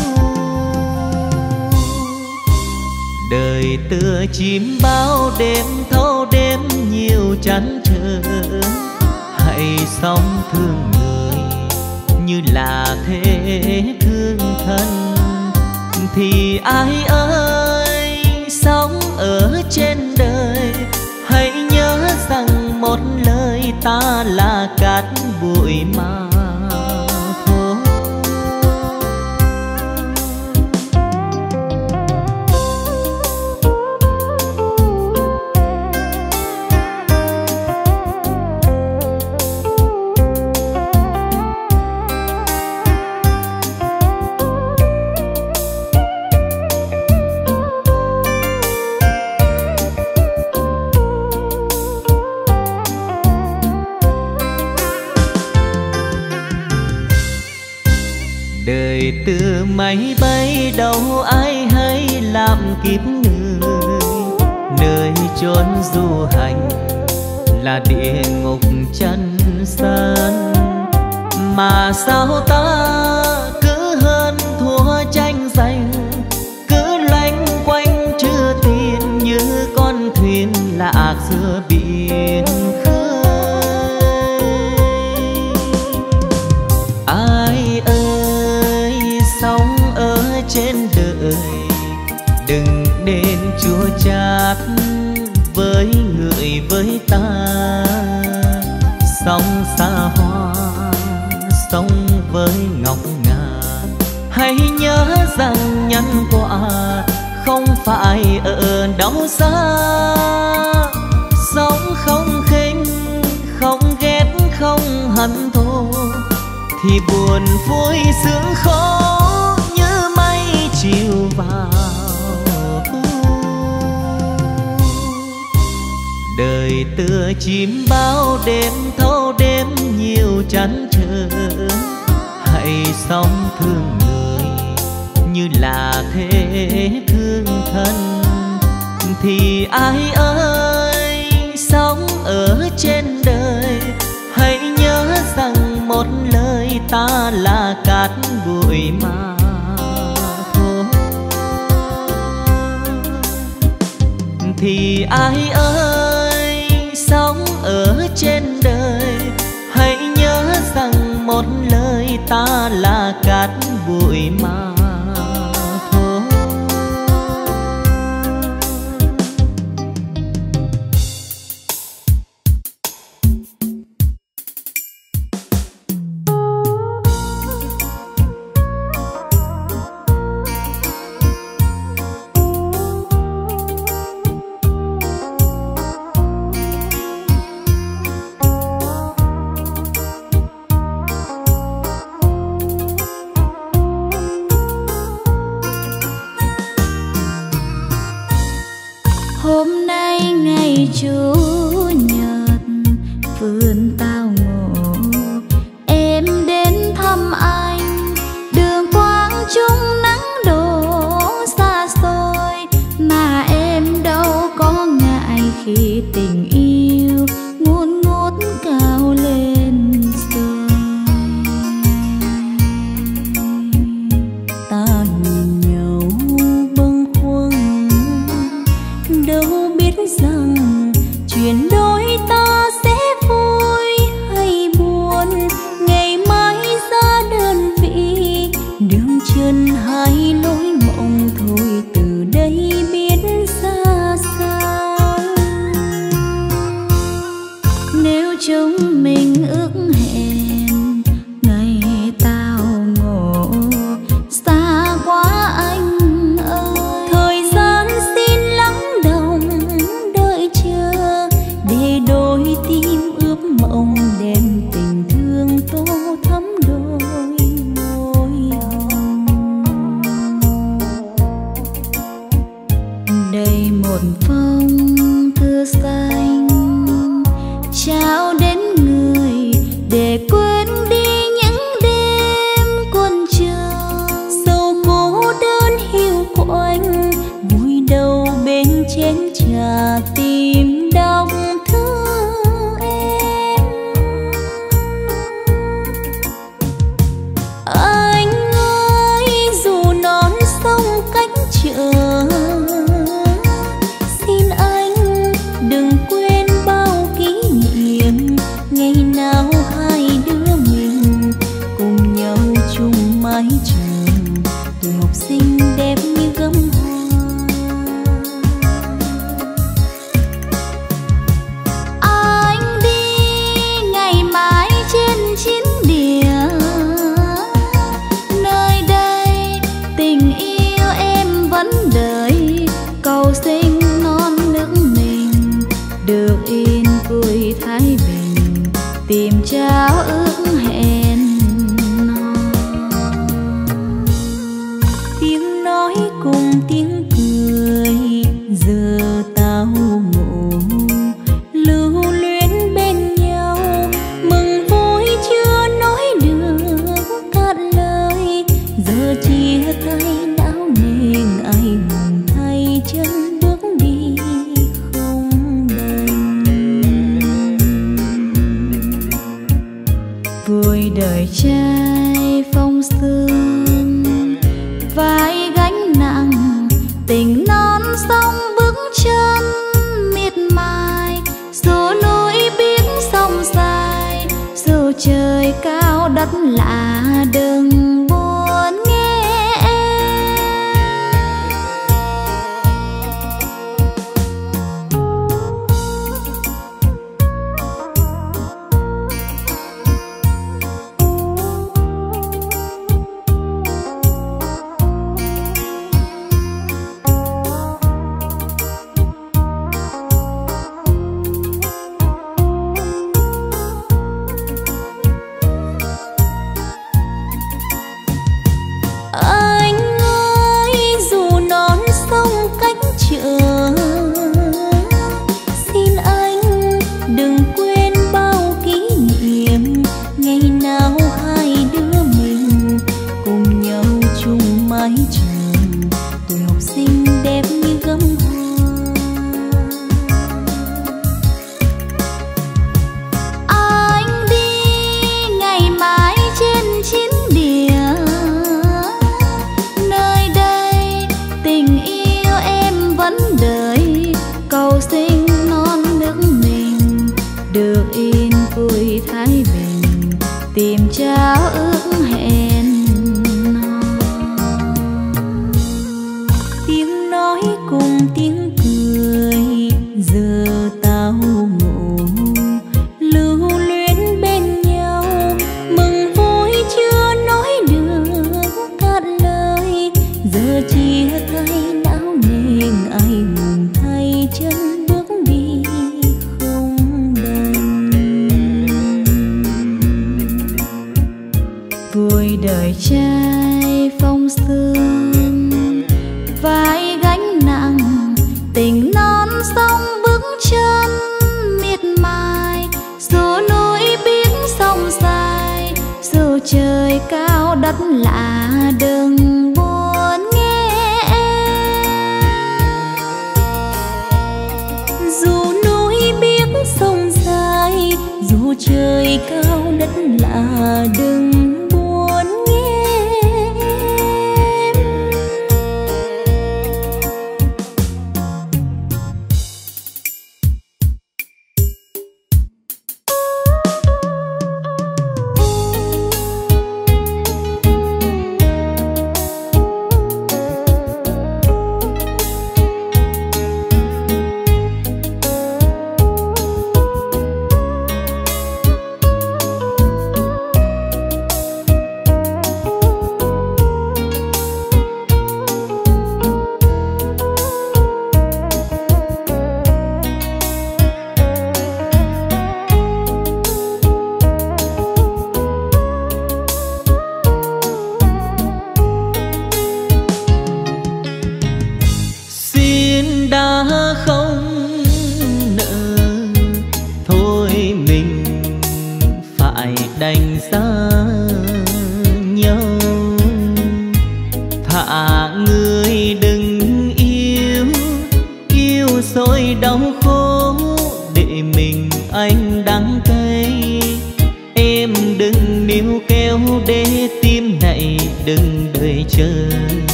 Đời tựa chim bao đêm thâu đêm nhiều chăn trở, hãy hãy sống thương người như là thế thương thân. Thì ai ơi sống ở trên đời, hãy nhớ rằng một lời ta là cát bụi mà thôi. Đời từ máy bay đâu ai hay làm kiếp người, nơi chốn du hành là địa ngục chân gian. Mà sao ta cứ hơn thua tranh giành, cứ loanh quanh chưa tin như con thuyền lạc giữa biển khơi. Ai ơi sống ở trên đời, đừng nên chua chát với người với ta. Sống xa hoa, sống với ngọc ngà, hãy nhớ rằng nhân quả không phải ở đâu xa. Sống không khinh, không ghét, không hận thù, thì buồn vui sướng khó như mây chiều vào. Đời tựa chim bao đêm thâu đêm nhiều chăn trở, hãy sống thương người như là thế thương thân. Thì ai ơi sống ở trên đời, hãy nhớ rằng một lời ta là cát bụi mà thôi. Thì ai ơi sống ở trên đời, hãy nhớ rằng một lời ta là cát bụi mà thôi. tìm trao ước hẹn hò. Tiếng nói cùng tiếng cười giờ tao ngộ, lưu luyến bên nhau mừng vui chưa nói được cạn lời. Giờ chia tay não nề ai mong thay chân bước đi không đành. Vui đời trai phong sương vai gánh nặng, tình non sông bước chân miệt mài. Dù núi biết sông dài, dù trời cao đất lạ đừng buồn nghe em. Anh ơi dù non sông cách trở, xin anh đừng quên bao kỷ niệm ngày nào hai đứa mình cùng nhau chung mái trường. Tuổi học sinh đẹp như gấm hoa, anh đi ngày mai trên chiến địa. Nơi đây tình yêu em vẫn đợi, cầu xin non nước mình được yên vui thái bình, tìm trao ước hẹn hò. Tiếng nói cùng tiếng cười giờ tao ngộ, lưu luyến bên nhau mừng vui chưa nói được cạn lời. Giờ chia tay não nề ai mong thay chân bước đi không đành. Vui đời trai phong sương vai gánh nặng, tình non sông bước chân miệt mài. Dù núi biết sông dài, dù trời cao đất lạ đừng buồn nghe em. Dù núi biết sông dài, dù trời cao đất lạ đừng buồn nghe em.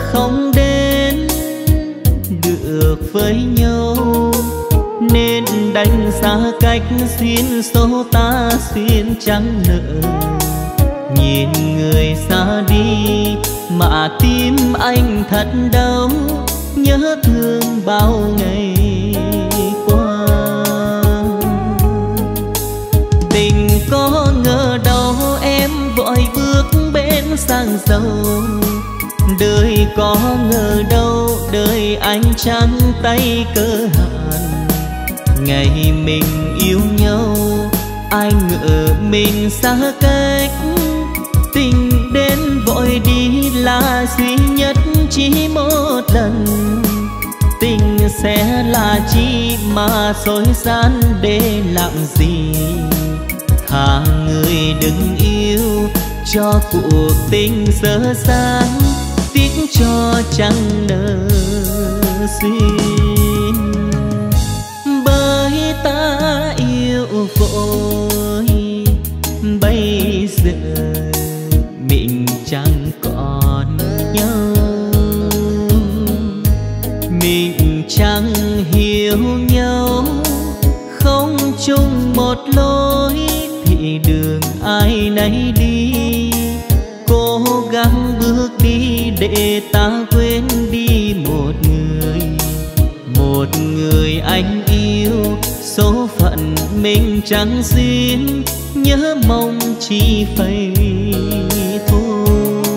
với nhau nên đánh xa cách xuyên số ta xuyên chẳng nợ. Nhìn người xa đi mà tim anh thật đau, nhớ thương bao ngày qua. Tình có ngờ đâu em vội bước bên sang giàu, đời có ngờ đâu đời anh trắng tay cơ hàn. Ngày mình yêu nhau ai ngờ mình xa cách, tình đến vội đi là duy nhất chỉ một lần. Tình sẽ là chi mà dối gian để làm gì, thà người đừng yêu cho cuộc tình dở dang, tiếc cho chẳng nỡ duyên. Bởi ta yêu vội bây giờ mình chẳng còn nhau, mình chẳng hiểu nhau, không chung một lối thì đường ai nấy đi. Cố gắng bước đi để ta quên đi một người anh yêu. Số phận mình chẳng duyên, nhớ mong chỉ phải thôi.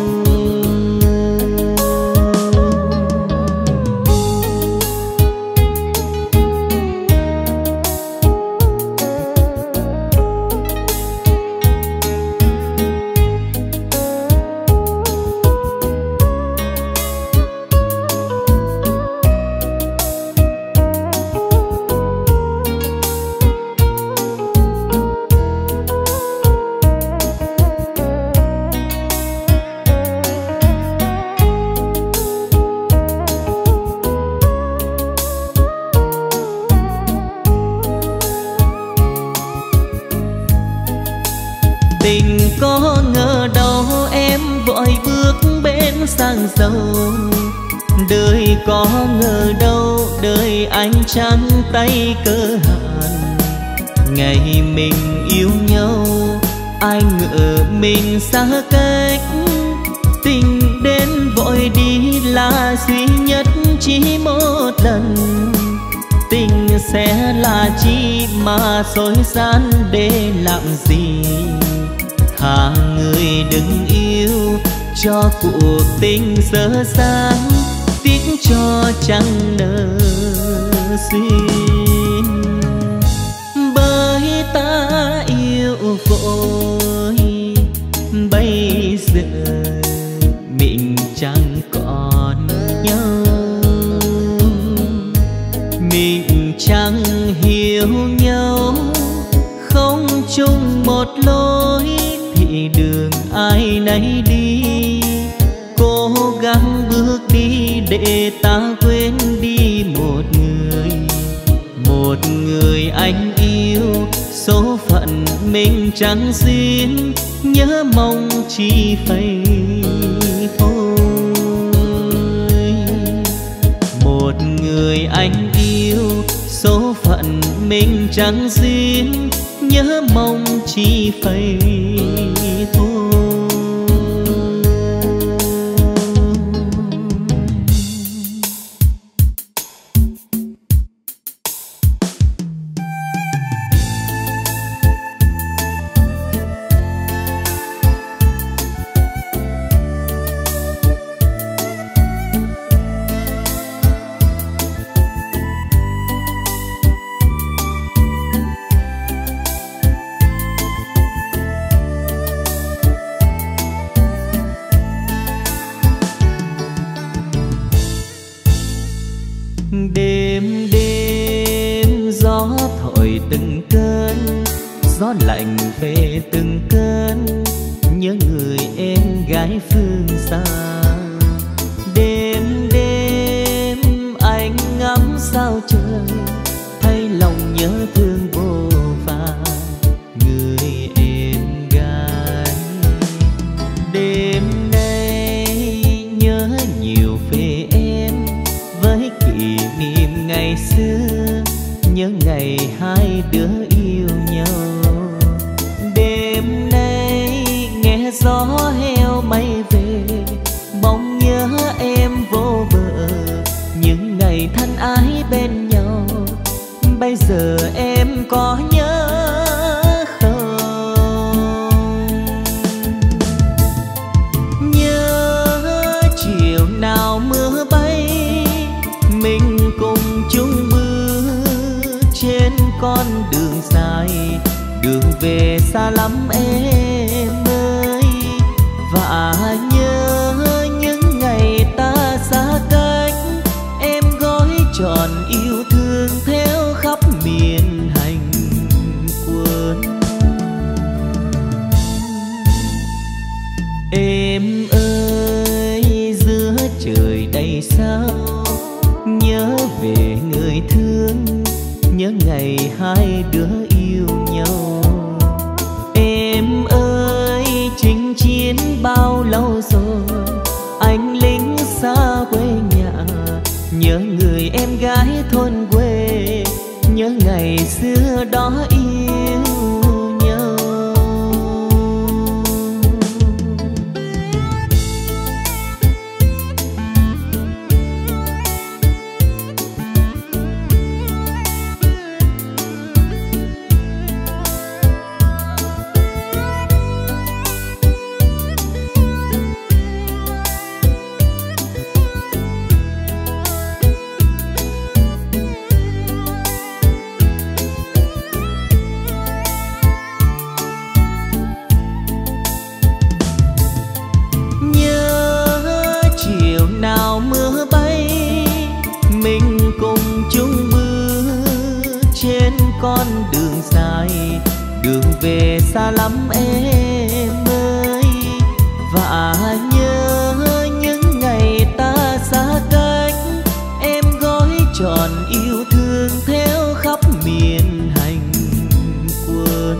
Tình có ngờ đâu em vội bước bên sang giàu, đời có ngờ đâu đời anh trắng tay cơ hàn. Ngày mình yêu nhau ai ngờ mình xa cách, tình đến vội đi là duy nhất chỉ một lần. Tình sẽ là chi mà dối gian để làm gì, thà người đừng yêu cho cuộc tình dở dang, tiếc cho chẳng nỡ duyên. Bởi ta yêu vội bây giờ mình chẳng còn nhau, mình chẳng hiểu nhau, không chung một lối thì đường ai nấy đi. Cố gắng bước đi để ta quên đi một người anh yêu. Số phận mình chẳng duyên, nhớ mong chỉ phải thôi. Một người anh yêu, số phận mình chẳng duyên, nhớ mong chỉ phải thôi. Đêm đêm gió thổi từng cơn, gió lạnh về từng cơn, nhớ người em gái phương xa. Đêm đêm anh ngắm sao trời, thấy lòng nhớ thương vô vàn người em gái. Đêm nay nhớ nhiều về em với kỷ niệm ngày xưa, nhớ ngày gió heo mây về, mong nhớ em vô bờ. Những ngày thân ái bên nhau, bây giờ em có nhớ không? Nhớ chiều nào mưa bay, mình cùng chung bước trên con đường dài. Đường về xa lắm em ơi, và nhớ những ngày ta xa cách. Em gói tròn yêu thương theo khắp miền hành quân. Em ơi giữa trời đầy sao, nhớ về người thương, nhớ ngày hai đứa yêu nhau. Em ơi chinh chiến bao lâu rồi, anh lính xa quê nhà. Nhớ người em gái thôn quê, nhớ ngày xưa đó yêu nhau. Con đường dài, đường về xa lắm em ơi, và nhớ những ngày ta xa cách. Em gói tròn yêu thương theo khắp miền hành quân.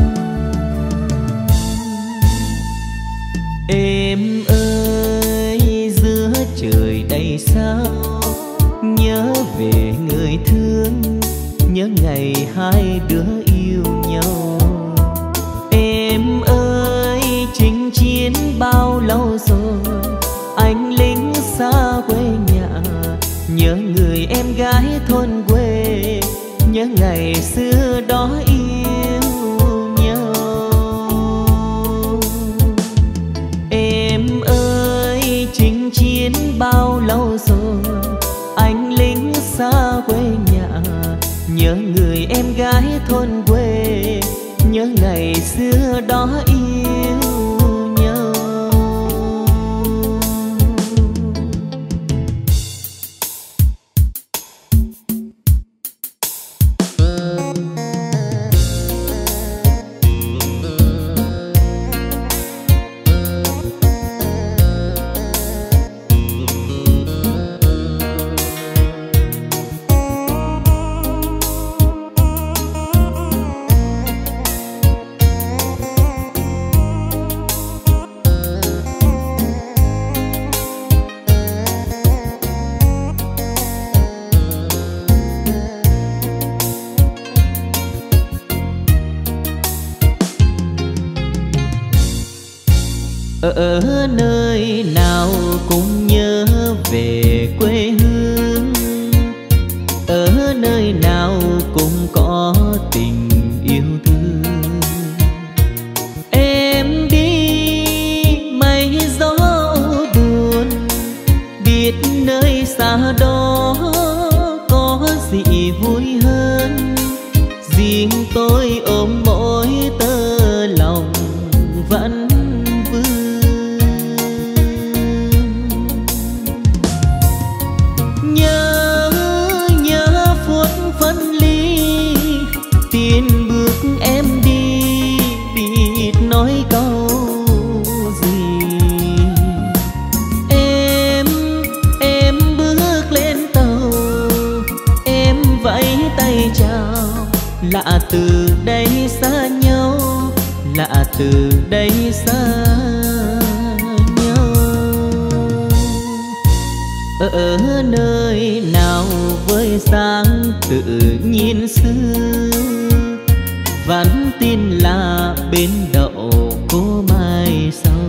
Em ơi giữa trời đầy sao, nhớ về người thương, nhớ ngày hai đứa yêu nhau. Em ơi chinh chiến bao lâu rồi, anh lính xa quê nhà. Nhớ người em gái thôn quê, nhớ ngày xưa đó yêu nhau. Em ơi chinh chiến bao lâu rồi, anh lính xa quê nhà. Nhớ người em gái thôn quê, nhớ ngày xưa đó yêu nhau. Ở nơi nào cũng nhớ về quê hương, ở nơi nào cũng có tình yêu thương. Em đi mây gió buồn, biết nơi xa đó có gì vui hơn. Riêng tôi ôm mỗi tơ lòng vẫn lạ từ đây xa nhau, lạ từ đây xa nhau. Ở nơi nào với sáng tự nhiên xưa, vẫn tin là bên đậu cô mai sau.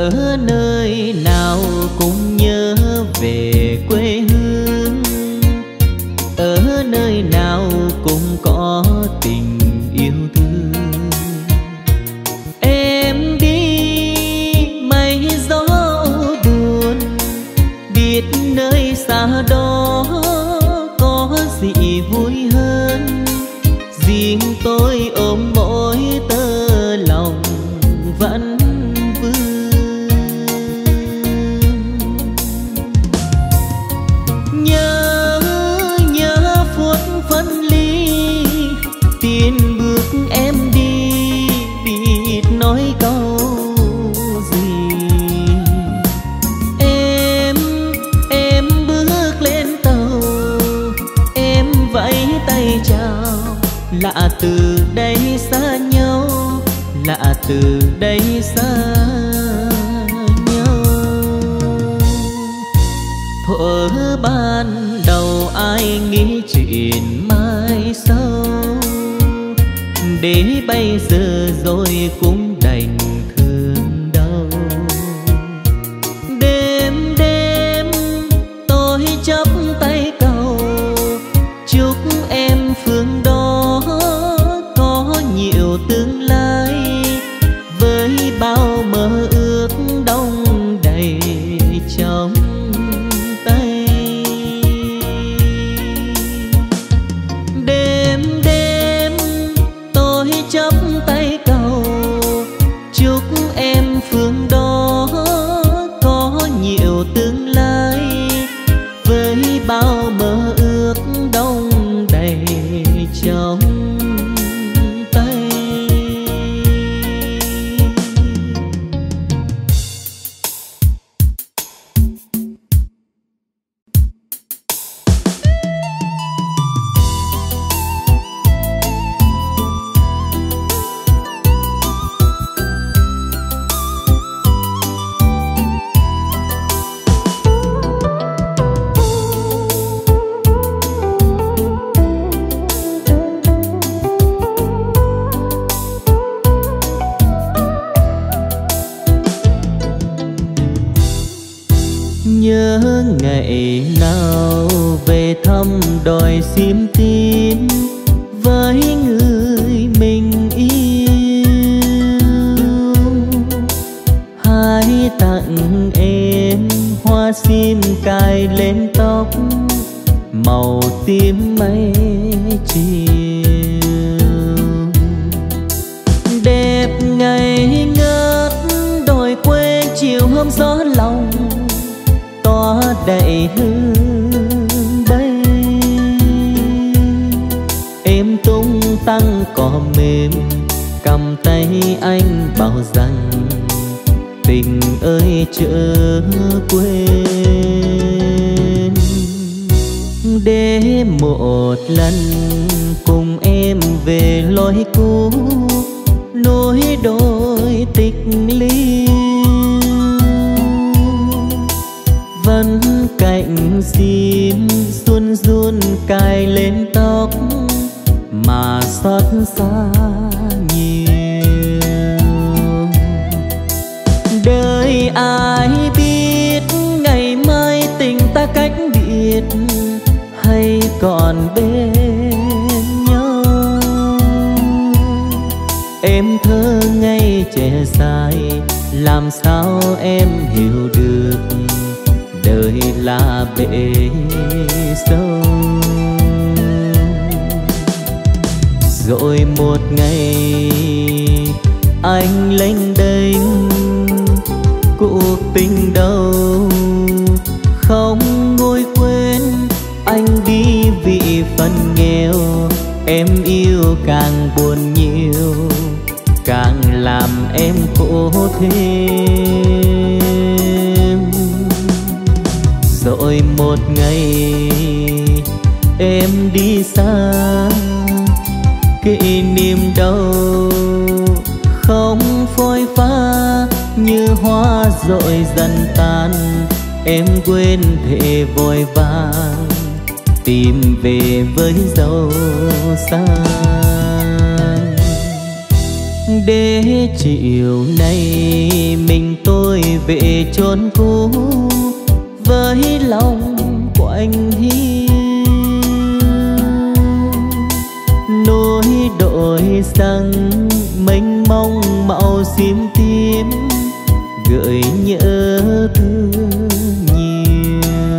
ở nơi nào cũng nhớ về quê hương, ở nơi nào cũng có tình yêu thương. Em đi mây gió buồn, biết nơi xa đó có gì vui hơn. Riêng tôi ôm mỗi tơ lòng vẫn vương. Nhớ phút phân ly, tiến bước em đi biết nói câu gì. Em bước lên tàu, em vẫy tay chào. Lạ từ đây xa nhau, lạ từ đây xa nhau. Thuở ban đầu ai nghĩ chuyện mai sau, để bây giờ rồi cũng đành thương đau. Đêm đêm tôi chắp tay cầu, chúc em phương đó có nhiều tương lai, với bao mơ ước đong đầy trong tay. Đêm đêm tôi chắp tay cầu, chúc em phương đó có nhiều tương lai, với bao mơ ước đong đầy trong tay. Nhớ ngày nào về thăm đòi xiêm tin với người mình yêu. Hãy tặng em hoa xiêm cài lên tóc màu tím mây chiều. Đẹp ngày ngất đồi quê chiều hôm gió lòng tỏa đầy hương bay. Em tung tăng cỏ mềm cầm tay anh bảo rằng tình ơi chớ quên. Để một lần cùng em về lối cũ, núi đôi tịch liêu. Vẫn cạnh xiêm xuân run cài lên tóc mà xót xa nhiều. Đời ai biết ngày mai tình ta cách biệt hay còn bên nhau. Em thơ ngây trẻ dài làm sao em hiểu được đời là bể sâu. Rồi một ngày anh lênh đênh cuộc tình đâu không nguôi quên. Anh đi vì phần nghèo, em yêu càng buồn nhiều, càng làm em khổ thêm. Rồi một ngày em đi xa, kỷ niệm đâu không phôi pha như hoa rội dần tan. Em quên thề vội vàng tìm về với dấu xa. Để chiều nay mình tôi về chốn cũ với lòng quạnh hiu, núi đồi xanh mênh mông màu xiêm tím gợi nhớ thương nhiều.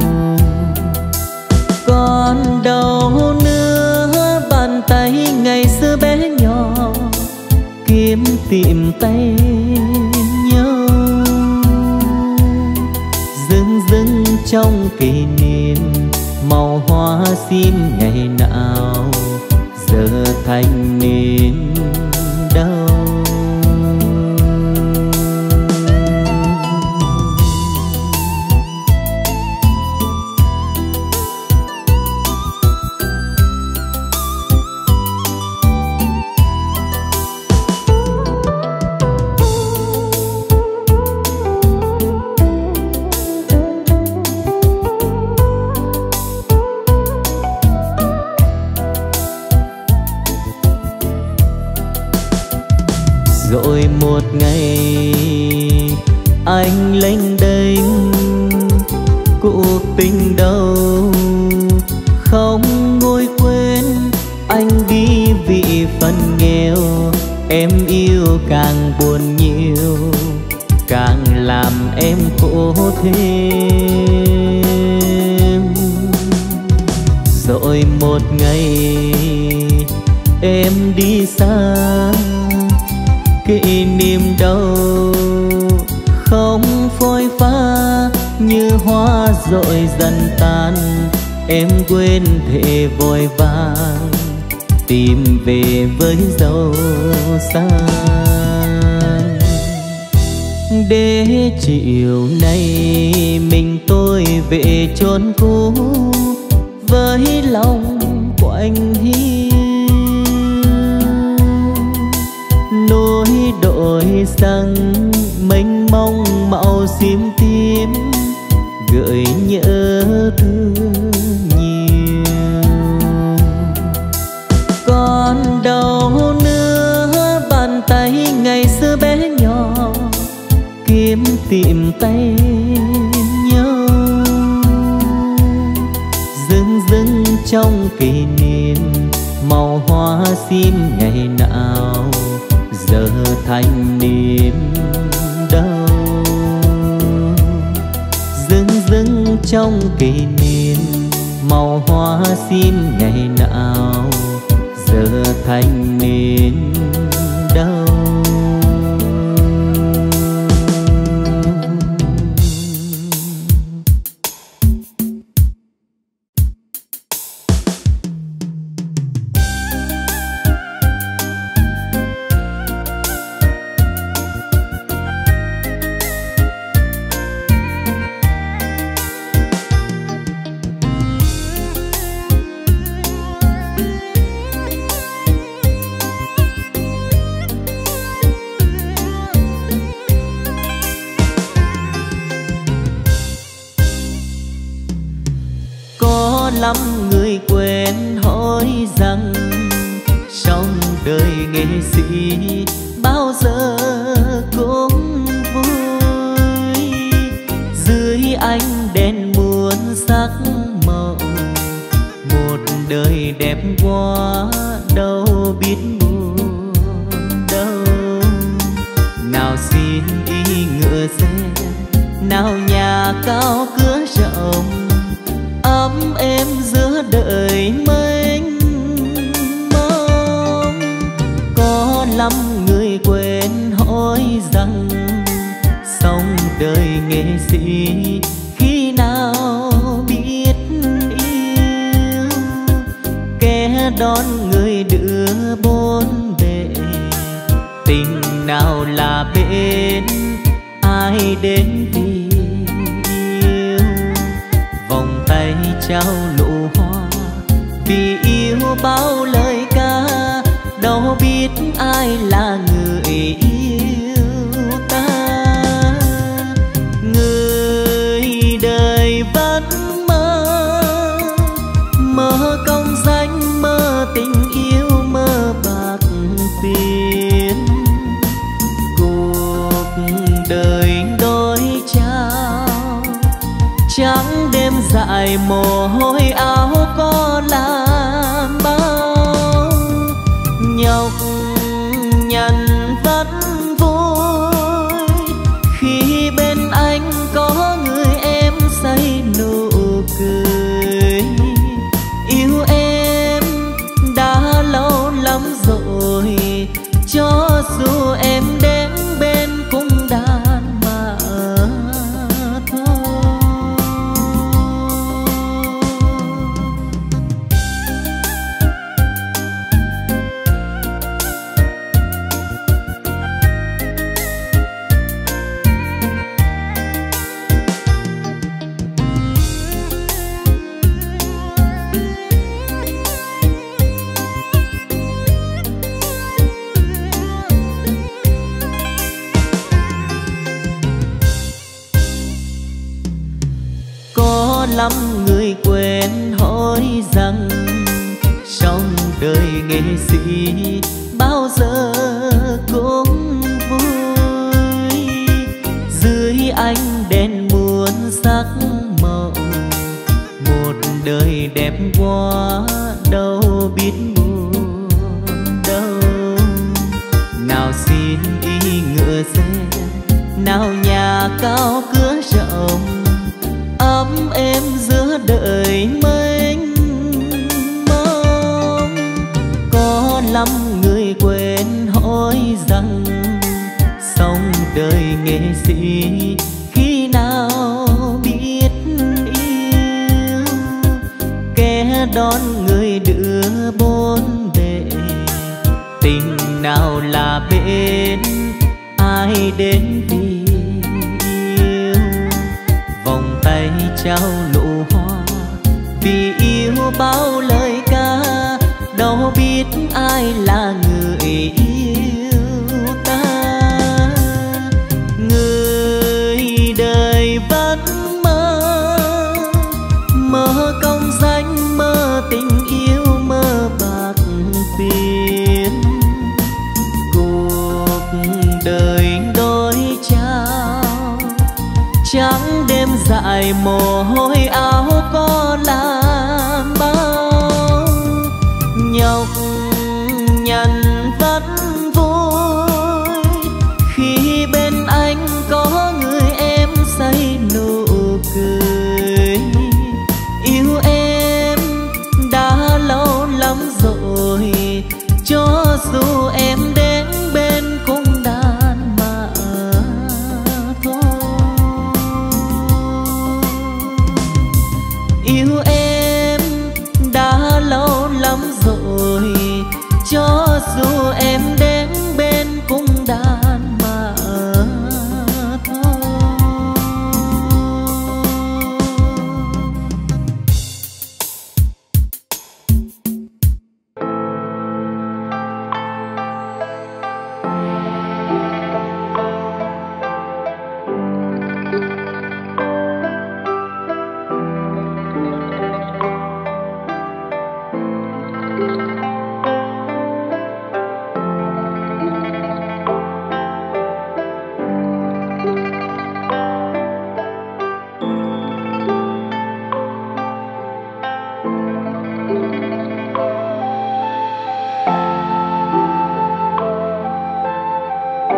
Còn đâu nữa bàn tay ngày xưa bé nhỏ kiếm tìm tay nhau, dưng dưng trong kỷ niệm màu hoa sim ngày nào giờ thành niềm đau. Rồi một ngày anh lênh đênh cuộc tình đâu không nguôi quên. Anh đi vì phần nghèo, em yêu càng buồn nhiều, càng làm em khổ thêm. Rồi một ngày em đi xa, kỷ niệm đâu không phôi pha như hoa rội dần tan. Em quên thề vội vàng tìm về với dấu san. Để chiều nay mình tôi về chốn cũ với lòng quạnh hiu, núi đồi xanh mênh mông màu xiêm tím gợi nhớ thương nhiều. Còn đâu nữa bàn tay ngày xưa bé nhỏ kiếm tìm tay nhau, dưng dưng trong kỷ niệm màu hoa sim ngày nào giờ thành niềm đau. Dưng dưng trong kỷ niệm màu hoa sim ngày nào giờ thành niềm đau. Lắm người quen hỏi rằng trong đời nghệ sĩ bao giờ cũng vui. Dưới ánh đèn muôn sắc màu, một đời đẹp quá đâu biết buồn đâu. Nào xin đi ngựa xe, nào nhà cao cửa rộng, ấm êm giữa đời mênh mông. Có lắm người quen hỏi rằng sống đời nghệ sĩ khi nào biết yêu. Kẻ đón người đưa bốn bề, tình nào là bên ai đến vì yêu. Vòng tay trao nụ hoa vì yêu bao lời ca, đâu biết ai là người yêu ta. Người đời vẫn mơ công danh, mơ tình yêu, mơ bạc tiền. dài mồ hôi áo có làm bao, nhọc nhằn vẫn vui khi bên anh có người em say nụ cười. Yêu em đã lâu lắm rồi, cho dù em đến bên cung đàn mà thôi. Lắm người quên hỏi rằng trong đời nghệ sĩ bao giờ cũng vui. Dưới ánh đèn muôn sắc màu, một đời đẹp quá đâu biết buồn đâu. Nào xin đi ngựa xe, nào nhà cao cửa rộng, ấm êm giữa đời mênh mông. Có lắm người quên hỏi rằng sống đời nghệ sĩ khi nào biết yêu. Kẻ đón người đưa bốn bề, tình nào là bên ai đến vì tay trao nụ hoa. Vì yêu bao lời ca, đâu biết ai là người yêu ta. Người đời vẫn mơ công danh, mơ tình yêu, mơ bạc tiền. Cuộc đời đôi trao, trắng đêm dài mồ hôi áo có là